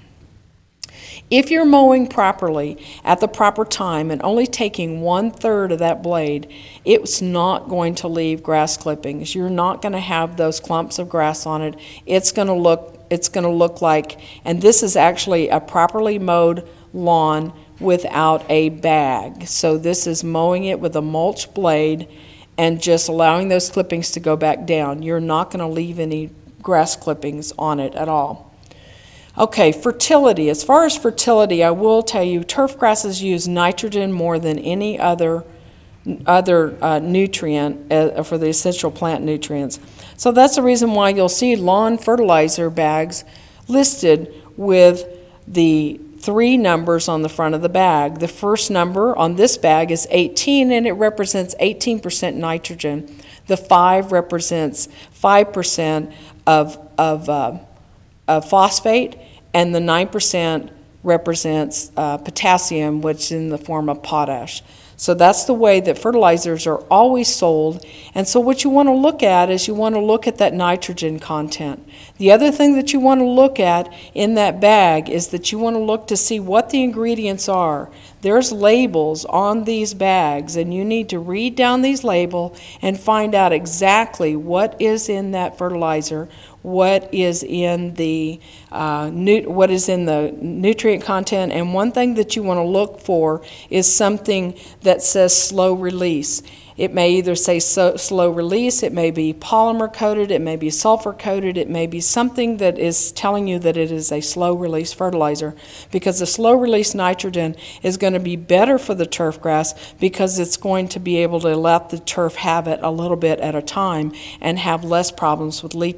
If you're mowing properly at the proper time and only taking one third of that blade, it's not going to leave grass clippings. You're not going to have those clumps of grass on it. It's going to look, it's going to look like, and this is actually a properly mowed lawn without a bag. So this is mowing it with a mulch blade and just allowing those clippings to go back down. You're not going to leave any grass clippings on it at all. Okay, fertility. As far as fertility, I will tell you turf grasses use nitrogen more than any other other uh, nutrient uh, for the essential plant nutrients. So that's the reason why you'll see lawn fertilizer bags listed with the three numbers on the front of the bag. The first number on this bag is eighteen, and it represents eighteen percent nitrogen. The five represents five percent of, of, uh, of phosphate, and the nine percent represents uh, potassium, which is in the form of potash. So that's the way that fertilizers are always sold. And so what you want to look at is you want to look at that nitrogen content. The other thing that you want to look at in that bag is that you want to look to see what the ingredients are. There's labels on these bags, and you need to read down these labels and find out exactly what is in that fertilizer, what is in the uh, nu what is in the nutrient content. And one thing that you want to look for is something that says slow release. It may either say so, slow release, it may be polymer coated, it may be sulfur coated, it may be something that is telling you that it is a slow release fertilizer, because the slow release nitrogen is going to be better for the turf grass because it's going to be able to let the turf have it a little bit at a time and have less problems with leaching.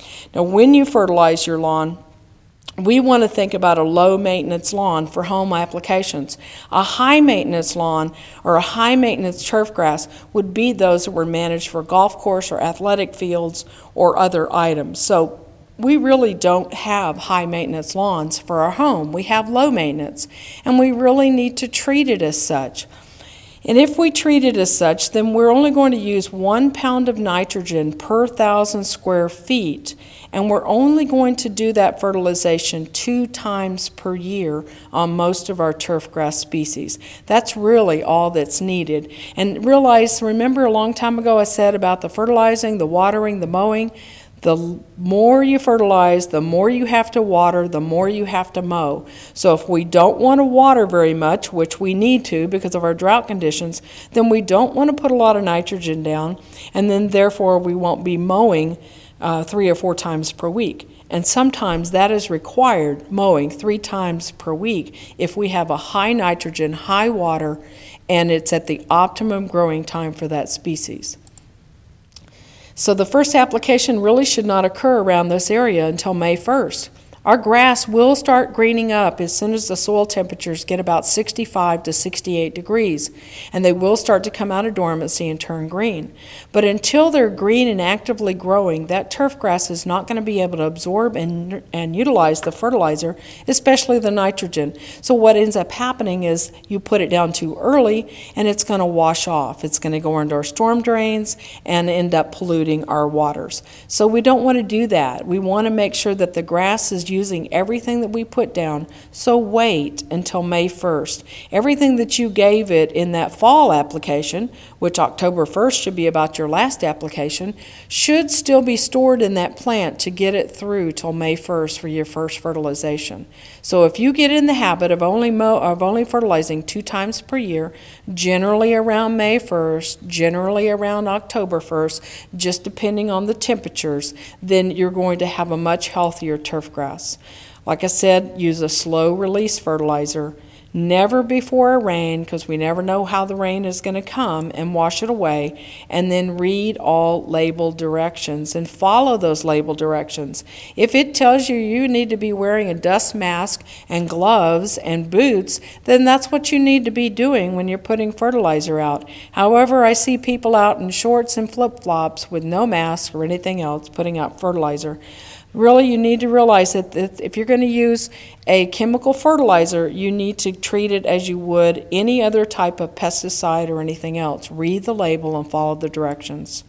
Now, when you fertilize your lawn, we want to think about a low-maintenance lawn for home applications. A high-maintenance lawn or a high-maintenance turf grass would be those that were managed for golf course or athletic fields or other items. So we really don't have high-maintenance lawns for our home. We have low-maintenance, and we really need to treat it as such. And if we treat it as such, then we're only going to use one pound of nitrogen per thousand square feet, and we're only going to do that fertilization two times per year on most of our turf grass species. That's really all that's needed. And realize, remember a long time ago I said about the fertilizing, the watering, the mowing? The more you fertilize, the more you have to water, the more you have to mow. So if we don't want to water very much, which we need to because of our drought conditions, then we don't want to put a lot of nitrogen down, and then therefore we won't be mowing uh, three or four times per week. And sometimes that is required, mowing three times per week, if we have a high nitrogen, high water, and it's at the optimum growing time for that species. So the first application really should not occur around this area until May first. Our grass will start greening up as soon as the soil temperatures get about sixty-five to sixty-eight degrees, and they will start to come out of dormancy and turn green. But until they're green and actively growing, that turf grass is not going to be able to absorb and, and utilize the fertilizer, especially the nitrogen. So what ends up happening is you put it down too early, and it's going to wash off. It's going to go into our storm drains and end up polluting our waters. So we don't want to do that. We want to make sure that the grass is using everything that we put down, so wait until May first. Everything that you gave it in that fall application, which October first should be about your last application, should still be stored in that plant to get it through till May first for your first fertilization. So if you get in the habit of only mow, of only fertilizing two times per year, generally around May first, generally around October first, just depending on the temperatures, then you're going to have a much healthier turf grass. Like I said, use a slow release fertilizer, never before a rain, because we never know how the rain is going to come, and wash it away, and then read all label directions and follow those label directions. If it tells you you need to be wearing a dust mask and gloves and boots, then that's what you need to be doing when you're putting fertilizer out. However, I see people out in shorts and flip-flops with no mask or anything else putting out fertilizer. Really, you need to realize that if you're going to use a chemical fertilizer, you need to treat it as you would any other type of pesticide or anything else. Read the label and follow the directions.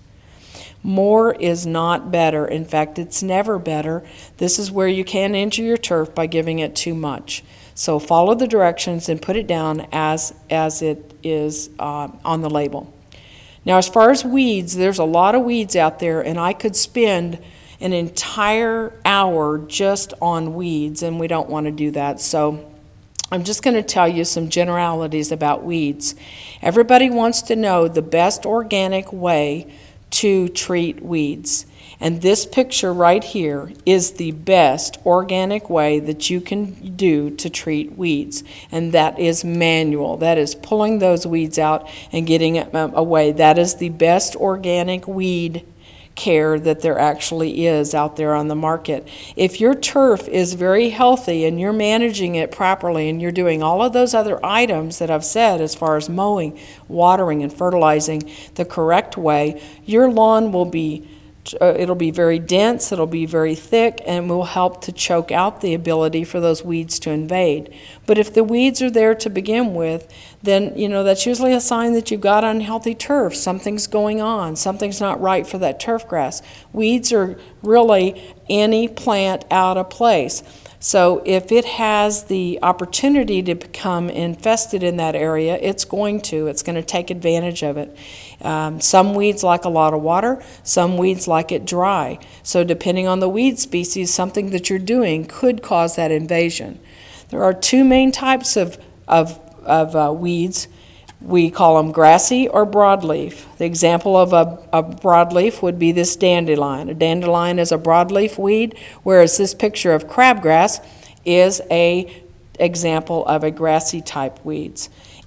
More is not better. In fact, it's never better. This is where you can injure your turf by giving it too much. So follow the directions and put it down as, as it is uh, on the label. Now, as far as weeds, there's a lot of weeds out there, and I could spend an entire hour just on weeds, and we don't want to do that. So I'm just going to tell you some generalities about weeds. Everybody wants to know the best organic way to treat weeds. And this picture right here is the best organic way that you can do to treat weeds. And that is manual. That is pulling those weeds out and getting them away. That is the best organic weed care that there actually is out there on the market. If your turf is very healthy and you're managing it properly and you're doing all of those other items that I've said as far as mowing, watering, and fertilizing the correct way, your lawn will be Uh, it'll be very dense, it'll be very thick, and will help to choke out the ability for those weeds to invade. But if the weeds are there to begin with, then, you know, that's usually a sign that you've got unhealthy turf. Something's going on. Something's not right for that turf grass. Weeds are really any plant out of place. So if it has the opportunity to become infested in that area, it's going to. It's going to take advantage of it. Um, some weeds like a lot of water, some weeds like it dry. So depending on the weed species, something that you're doing could cause that invasion. There are two main types of, of, of uh, weeds. We call them grassy or broadleaf. The example of a, a broadleaf would be this dandelion. A dandelion is a broadleaf weed, whereas this picture of crabgrass is a example of a grassy type weeds.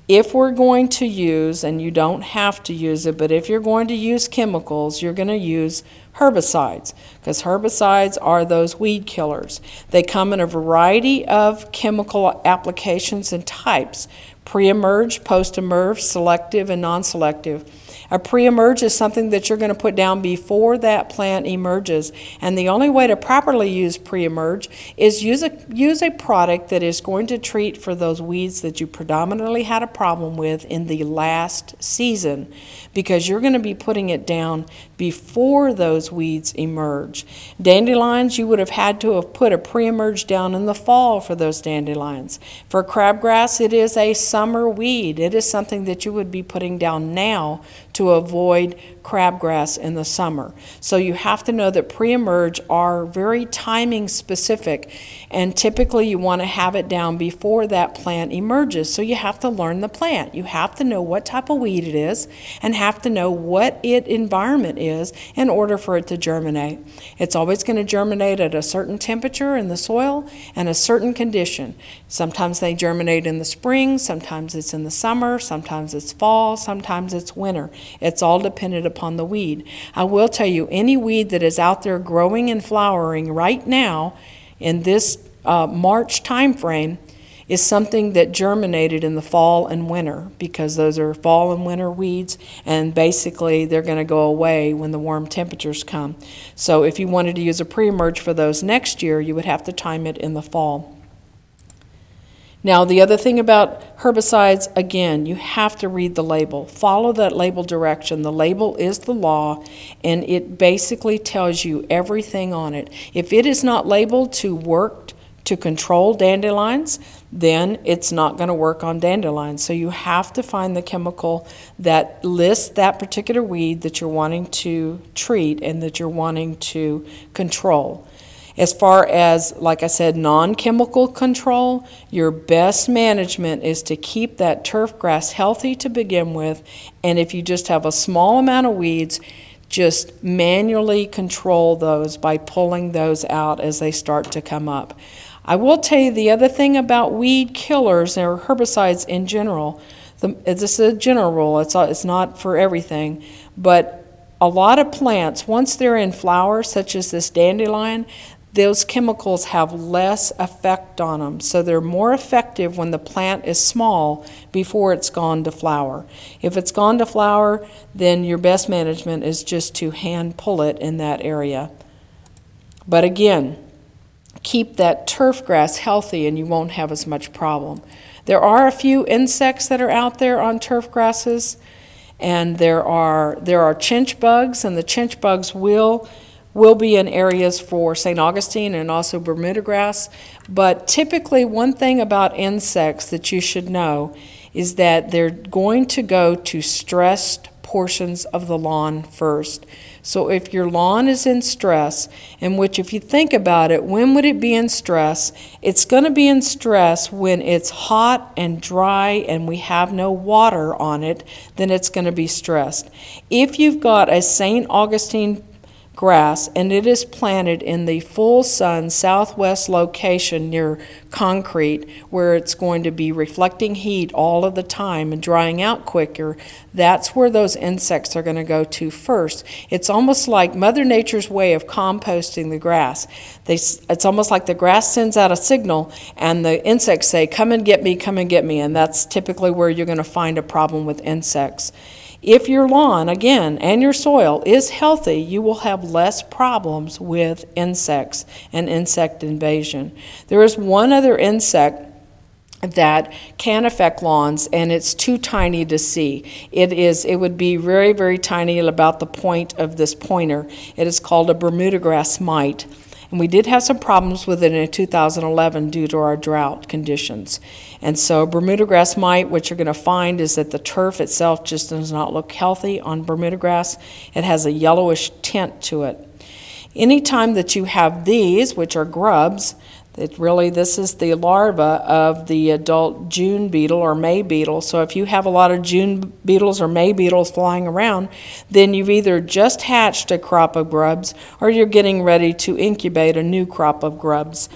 If we're going to use, and you don't have to use it, but if you're going to use chemicals, you're going to use herbicides, because herbicides are those weed killers. They come in a variety of chemical applications and types: pre-emerge, post-emerge, selective, and non-selective. A pre-emerge is something that you're going to put down before that plant emerges, and the only way to properly use pre-emerge is use a, use a product that is going to treat for those weeds that you predominantly had a problem with in the last season, because you're going to be putting it down before those weeds emerge. Dandelions, you would have had to have put a pre-emerge down in the fall for those dandelions. For crabgrass, it is a summer weed. It is something that you would be putting down now to avoid crabgrass in the summer. So you have to know that pre-emerge are very timing specific, and typically you want to have it down before that plant emerges. So you have to learn the plant. You have to know what type of weed it is and have to know what its environment is in order for it to germinate. It's always going to germinate at a certain temperature in the soil and a certain condition. Sometimes they germinate in the spring, sometimes it's in the summer, sometimes it's fall, sometimes it's winter. It's all dependent upon the weed. I will tell you, any weed that is out there growing and flowering right now in this uh, March time frame is something that germinated in the fall and winter, because those are fall and winter weeds, and basically they're going to go away when the warm temperatures come. So if you wanted to use a pre-emerge for those next year, you would have to time it in the fall. Now, the other thing about herbicides, again, you have to read the label. Follow that label direction. The label is the law, and it basically tells you everything on it. If it is not labeled to work to control dandelions, then it's not going to work on dandelions. So you have to find the chemical that lists that particular weed that you're wanting to treat and that you're wanting to control. As far as, like I said, non-chemical control, your best management is to keep that turf grass healthy to begin with, and if you just have a small amount of weeds, just manually control those by pulling those out as they start to come up. I will tell you the other thing about weed killers or herbicides in general. The, this is a general rule, it's, it's not for everything, but a lot of plants, once they're in flower, such as this dandelion, those chemicals have less effect on them. So they're more effective when the plant is small before it's gone to flower. If it's gone to flower, then your best management is just to hand pull it in that area. But again, keep that turf grass healthy and you won't have as much problem. There are a few insects that are out there on turf grasses, and there are, there are chinch bugs, and the chinch bugs will will be in areas for Saint Augustine and also Bermuda grass. But typically, one thing about insects that you should know is that they're going to go to stressed portions of the lawn first. So if your lawn is in stress, in which if you think about it, when would it be in stress? It's going to be in stress when it's hot and dry and we have no water on it, then it's going to be stressed. If you've got a Saint Augustine grass and it is planted in the full sun southwest location near concrete where it's going to be reflecting heat all of the time and drying out quicker, that's where those insects are going to go to first. It's almost like Mother Nature's way of composting the grass. They, it's almost like the grass sends out a signal and the insects say, come and get me, come and get me, and that's typically where you're going to find a problem with insects. If your lawn, again, and your soil is healthy, you will have less problems with insects and insect invasion. There is one other insect that can affect lawns, and it's too tiny to see. It is, it would be very, very tiny, about the point of this pointer. It is called a Bermuda grass mite. And we did have some problems with it in two thousand eleven due to our drought conditions. And so Bermuda grass mite, what you're going to find is that the turf itself just does not look healthy on Bermuda grass. It has a yellowish tint to it. Anytime that you have these, which are grubs, it really, this is the larva of the adult June beetle or May beetle. So if you have a lot of June beetles or May beetles flying around, then you've either just hatched a crop of grubs or you're getting ready to incubate a new crop of grubs.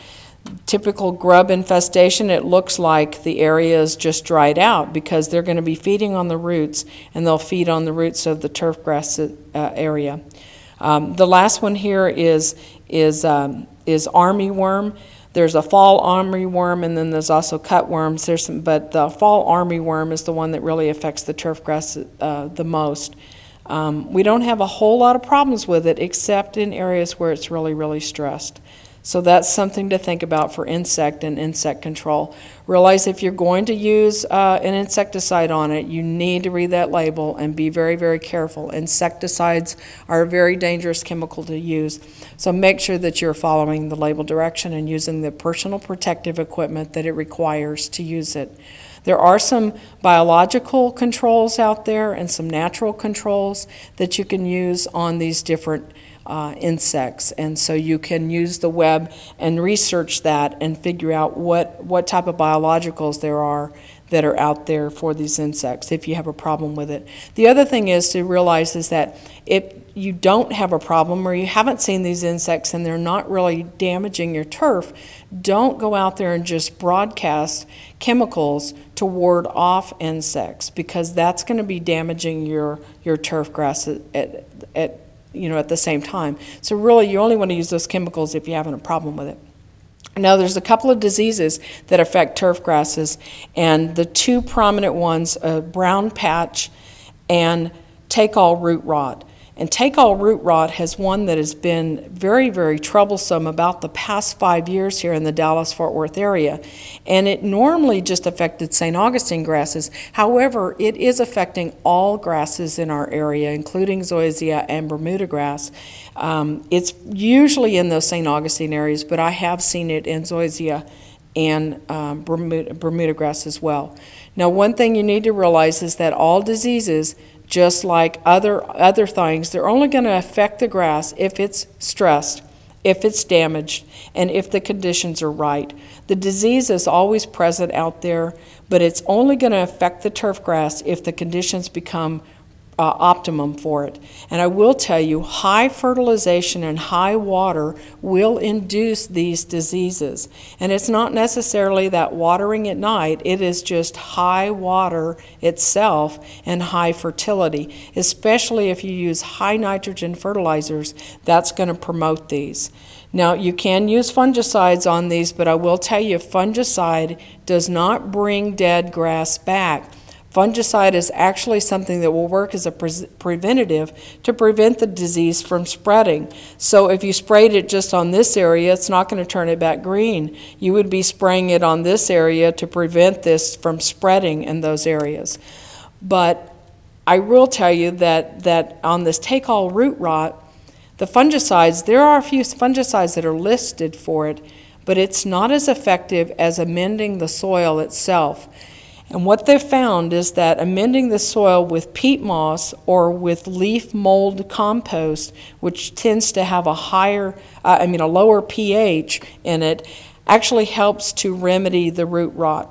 typical grub infestation, it looks like the area is just dried out because they're going to be feeding on the roots, and they'll feed on the roots of the turf grass uh, area. Um, the last one here is, is, um, is armyworm. There's a fall armyworm, and then there's also cutworms. There's some, but the fall armyworm is the one that really affects the turf grass uh, the most. Um, we don't have a whole lot of problems with it except in areas where it's really, really stressed. So that's something to think about for insect and insect control. Realize if you're going to use uh, an insecticide on it, you need to read that label and be very, very careful. Insecticides are a very dangerous chemical to use. So make sure that you're following the label direction and using the personal protective equipment that it requires to use it. There are some biological controls out there and some natural controls that you can use on these different Uh, insects, and so you can use the web and research that and figure out what what type of biologicals there are that are out there for these insects if you have a problem with it. The other thing is to realize is that if you don't have a problem or you haven't seen these insects and they're not really damaging your turf, don't go out there and just broadcast chemicals to ward off insects, because that's going to be damaging your your turf grass at, at, at you know, at the same time. So really, you only want to use those chemicals if you're having a problem with it. Now, there's a couple of diseases that affect turf grasses, and the two prominent ones are brown patch and take-all root rot. And take-all root rot has one that has been very, very troublesome about the past five years here in the Dallas-Fort Worth area. And it normally just affected Saint Augustine grasses. However, it is affecting all grasses in our area, including zoysia and Bermuda grass. Um, it's usually in those Saint Augustine areas, but I have seen it in zoysia and um, Bermuda, Bermuda grass as well. Now, one thing you need to realize is that all diseases, just like other other things, they're only going to affect the grass if it's stressed, if it's damaged, and if the conditions are right. The disease is always present out there, but it's only going to affect the turf grass if the conditions become Uh, optimum for it. And I will tell you, high fertilization and high water will induce these diseases. And it's not necessarily that watering at night, it is just high water itself and high fertility. Especially if you use high nitrogen fertilizers, that's going to promote these. Now, you can use fungicides on these, but I will tell you, fungicide does not bring dead grass back. Fungicide is actually something that will work as a pre preventative to prevent the disease from spreading. So if you sprayed it just on this area, it's not going to turn it back green. You would be spraying it on this area to prevent this from spreading in those areas. But I will tell you that, that on this take-all root rot, the fungicides, there are a few fungicides that are listed for it, but it's not as effective as amending the soil itself. And what they've found is that amending the soil with peat moss or with leaf mold compost, which tends to have a higher, uh, I mean a lower pH in it, actually helps to remedy the root rot.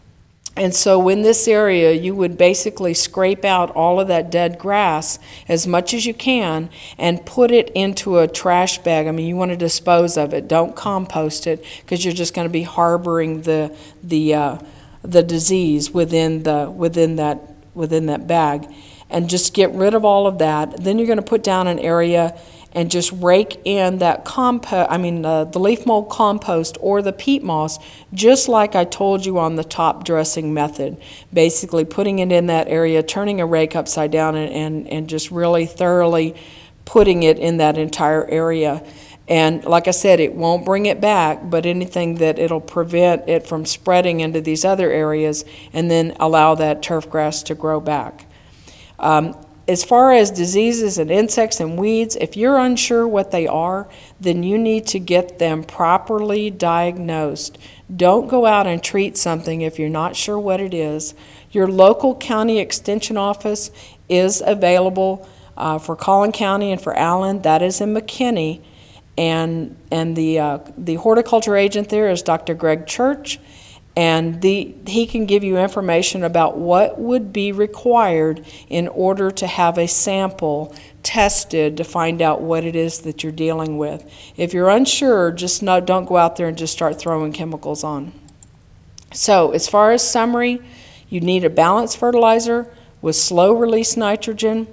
And so in this area, you would basically scrape out all of that dead grass as much as you can and put it into a trash bag. I mean, you want to dispose of it. Don't compost it, because you're just going to be harboring the the uh, the disease within the within that within that bag. And just get rid of all of that. Then you're going to put down an area and just rake in that compost, I mean uh, the leaf mold compost or the peat moss, just like I told you on the top dressing method. Basically putting it in that area, turning a rake upside down, and, and, and just really thoroughly putting it in that entire area. And like I said, it won't bring it back, but anything that it'll prevent it from spreading into these other areas and then allow that turf grass to grow back. Um, As far as diseases and insects and weeds, if you're unsure what they are, then you need to get them properly diagnosed. Don't go out and treat something if you're not sure what it is. Your local county extension office is available uh, for Collin County and for Allen. That is in McKinney. And, and the, uh, the horticulture agent there is Doctor Greg Church. And the, he can give you information about what would be required in order to have a sample tested to find out what it is that you're dealing with. If you're unsure, just no, don't go out there and just start throwing chemicals on. So as far as summary, you need a balanced fertilizer with slow release nitrogen.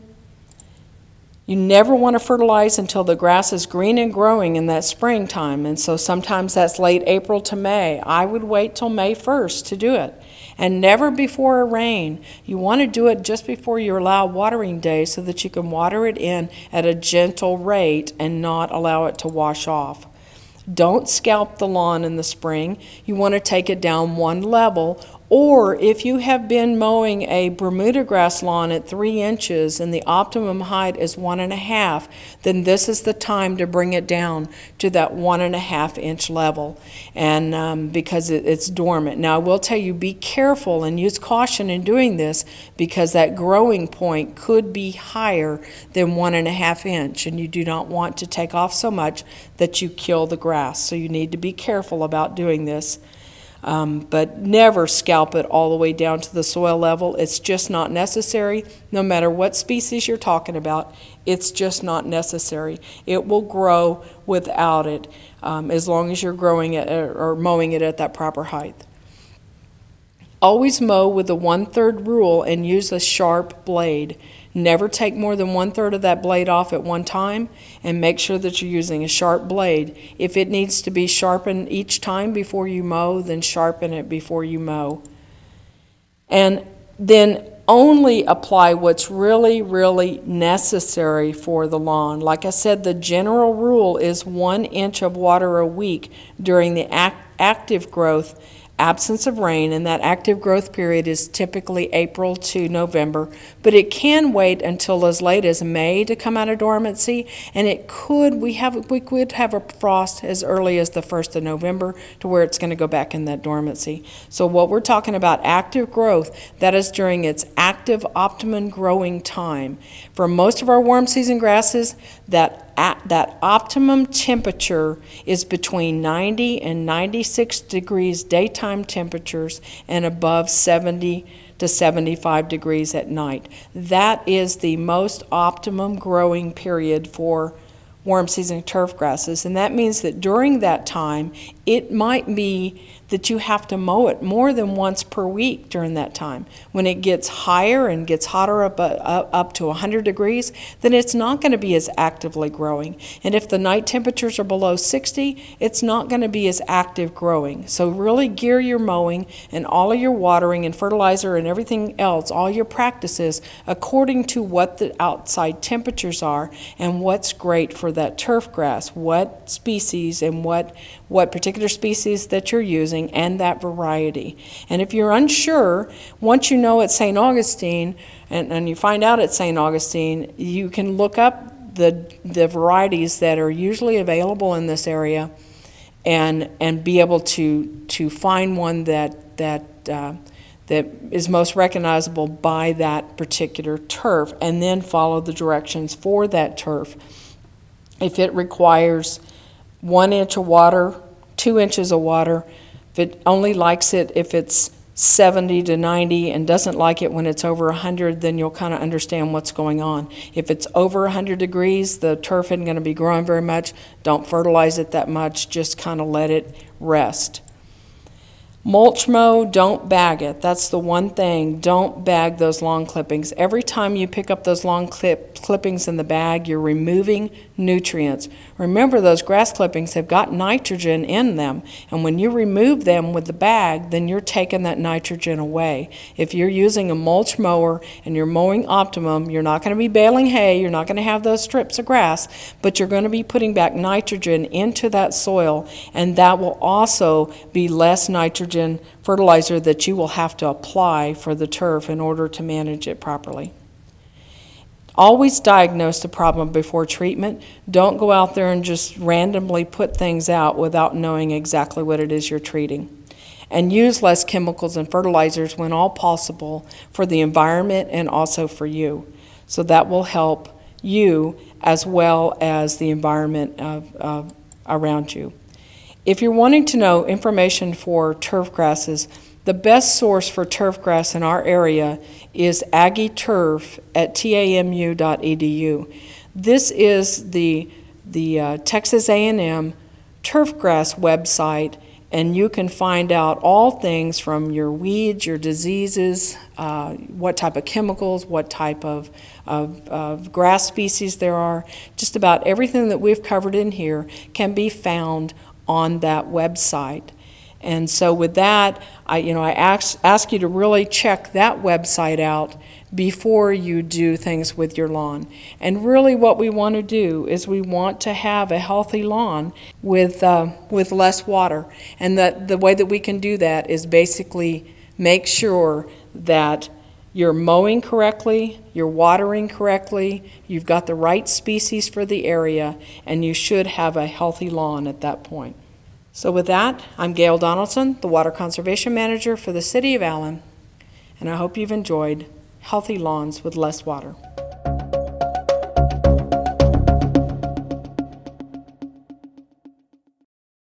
You never want to fertilize until the grass is green and growing in that springtime, and so sometimes that's late April to May. I would wait till May first to do it, and never before a rain. You want to do it just before you allow watering day so that you can water it in at a gentle rate and not allow it to wash off. Don't scalp the lawn in the spring. You want to take it down one level, or if you have been mowing a Bermuda grass lawn at three inches and the optimum height is one and a half, then this is the time to bring it down to that one and a half inch level, and um, because it, it's dormant. Now I will tell you, be careful and use caution in doing this, because that growing point could be higher than one and a half inch, and you do not want to take off so much that you kill the grass. So you need to be careful about doing this. Um, but never scalp it all the way down to the soil level. It's just not necessary. No matter what species you're talking about, it's just not necessary. It will grow without it, um, as long as you're growing it or mowing it at that proper height. Always mow with the one-third rule and use a sharp blade. Never take more than one-third of that blade off at one time, and make sure that you're using a sharp blade. If it needs to be sharpened each time before you mow, then sharpen it before you mow. And then only apply what's really, really necessary for the lawn. Like I said, the general rule is one inch of water a week during the act active growth, absence of rain, and that active growth period is typically April to November, but it can wait until as late as May to come out of dormancy, and it could, we have, we could have a frost as early as the first of November to where it's going to go back in that dormancy. So what we're talking about, active growth, that is during its active optimum growing time. For most of our warm season grasses, that At that optimum temperature is between ninety and ninety-six degrees daytime temperatures and above seventy to seventy-five degrees at night. That is the most optimum growing period for warm season turf grasses, and that means that during that time it might be that you have to mow it more than once per week during that time. When it gets higher and gets hotter up, uh, up to one hundred degrees, then it's not going to be as actively growing. And if the night temperatures are below sixty, it's not going to be as active growing. So really gear your mowing and all of your watering and fertilizer and everything else, all your practices, according to what the outside temperatures are and what's great for that turf grass, what species and what, what particular species that you're using, and that variety. And if you're unsure, once you know it's Saint Augustine and, and you find out it's Saint Augustine, you can look up the, the varieties that are usually available in this area and, and be able to, to find one that, that, uh, that is most recognizable by that particular turf, and then follow the directions for that turf. If it requires one inch of water, two inches of water, if it only likes it if it's seventy to ninety and doesn't like it when it's over one hundred, then you'll kind of understand what's going on. If it's over one hundred degrees, the turf isn't going to be growing very much. Don't fertilize it that much. Just kind of let it rest. Mulch mow, don't bag it. That's the one thing. Don't bag those lawn clippings. Every time you pick up those lawn clip, clippings in the bag, you're removing nutrients. Remember, those grass clippings have got nitrogen in them, and when you remove them with the bag, then you're taking that nitrogen away. If you're using a mulch mower and you're mowing optimum, you're not going to be baling hay, you're not going to have those strips of grass, but you're going to be putting back nitrogen into that soil, and that will also be less nitrogen fertilizer that you will have to apply for the turf in order to manage it properly. Always diagnose the problem before treatment. Don't go out there and just randomly put things out without knowing exactly what it is you're treating. And use less chemicals and fertilizers when all possible for the environment and also for you. So that will help you as well as the environment of, of around you. If you're wanting to know information for turf grasses, the best source for turf grass in our area is Aggie Turf at tamu dot e d u. This is the, the uh, Texas A and M turf grass website, and you can find out all things from your weeds, your diseases, uh, what type of chemicals, what type of, of, of grass species there are. Just about everything that we've covered in here can be found on that website. And so with that, I, you know, I ask, ask you to really check that website out before you do things with your lawn. And really what we want to do is we want to have a healthy lawn with, uh, with less water. And the, the way that we can do that is basically make sure that you're mowing correctly, you're watering correctly, you've got the right species for the area, and you should have a healthy lawn at that point. So with that, I'm Gail Donaldson, the Water Conservation Manager for the City of Allen, and I hope you've enjoyed Healthy Lawns with Less Water.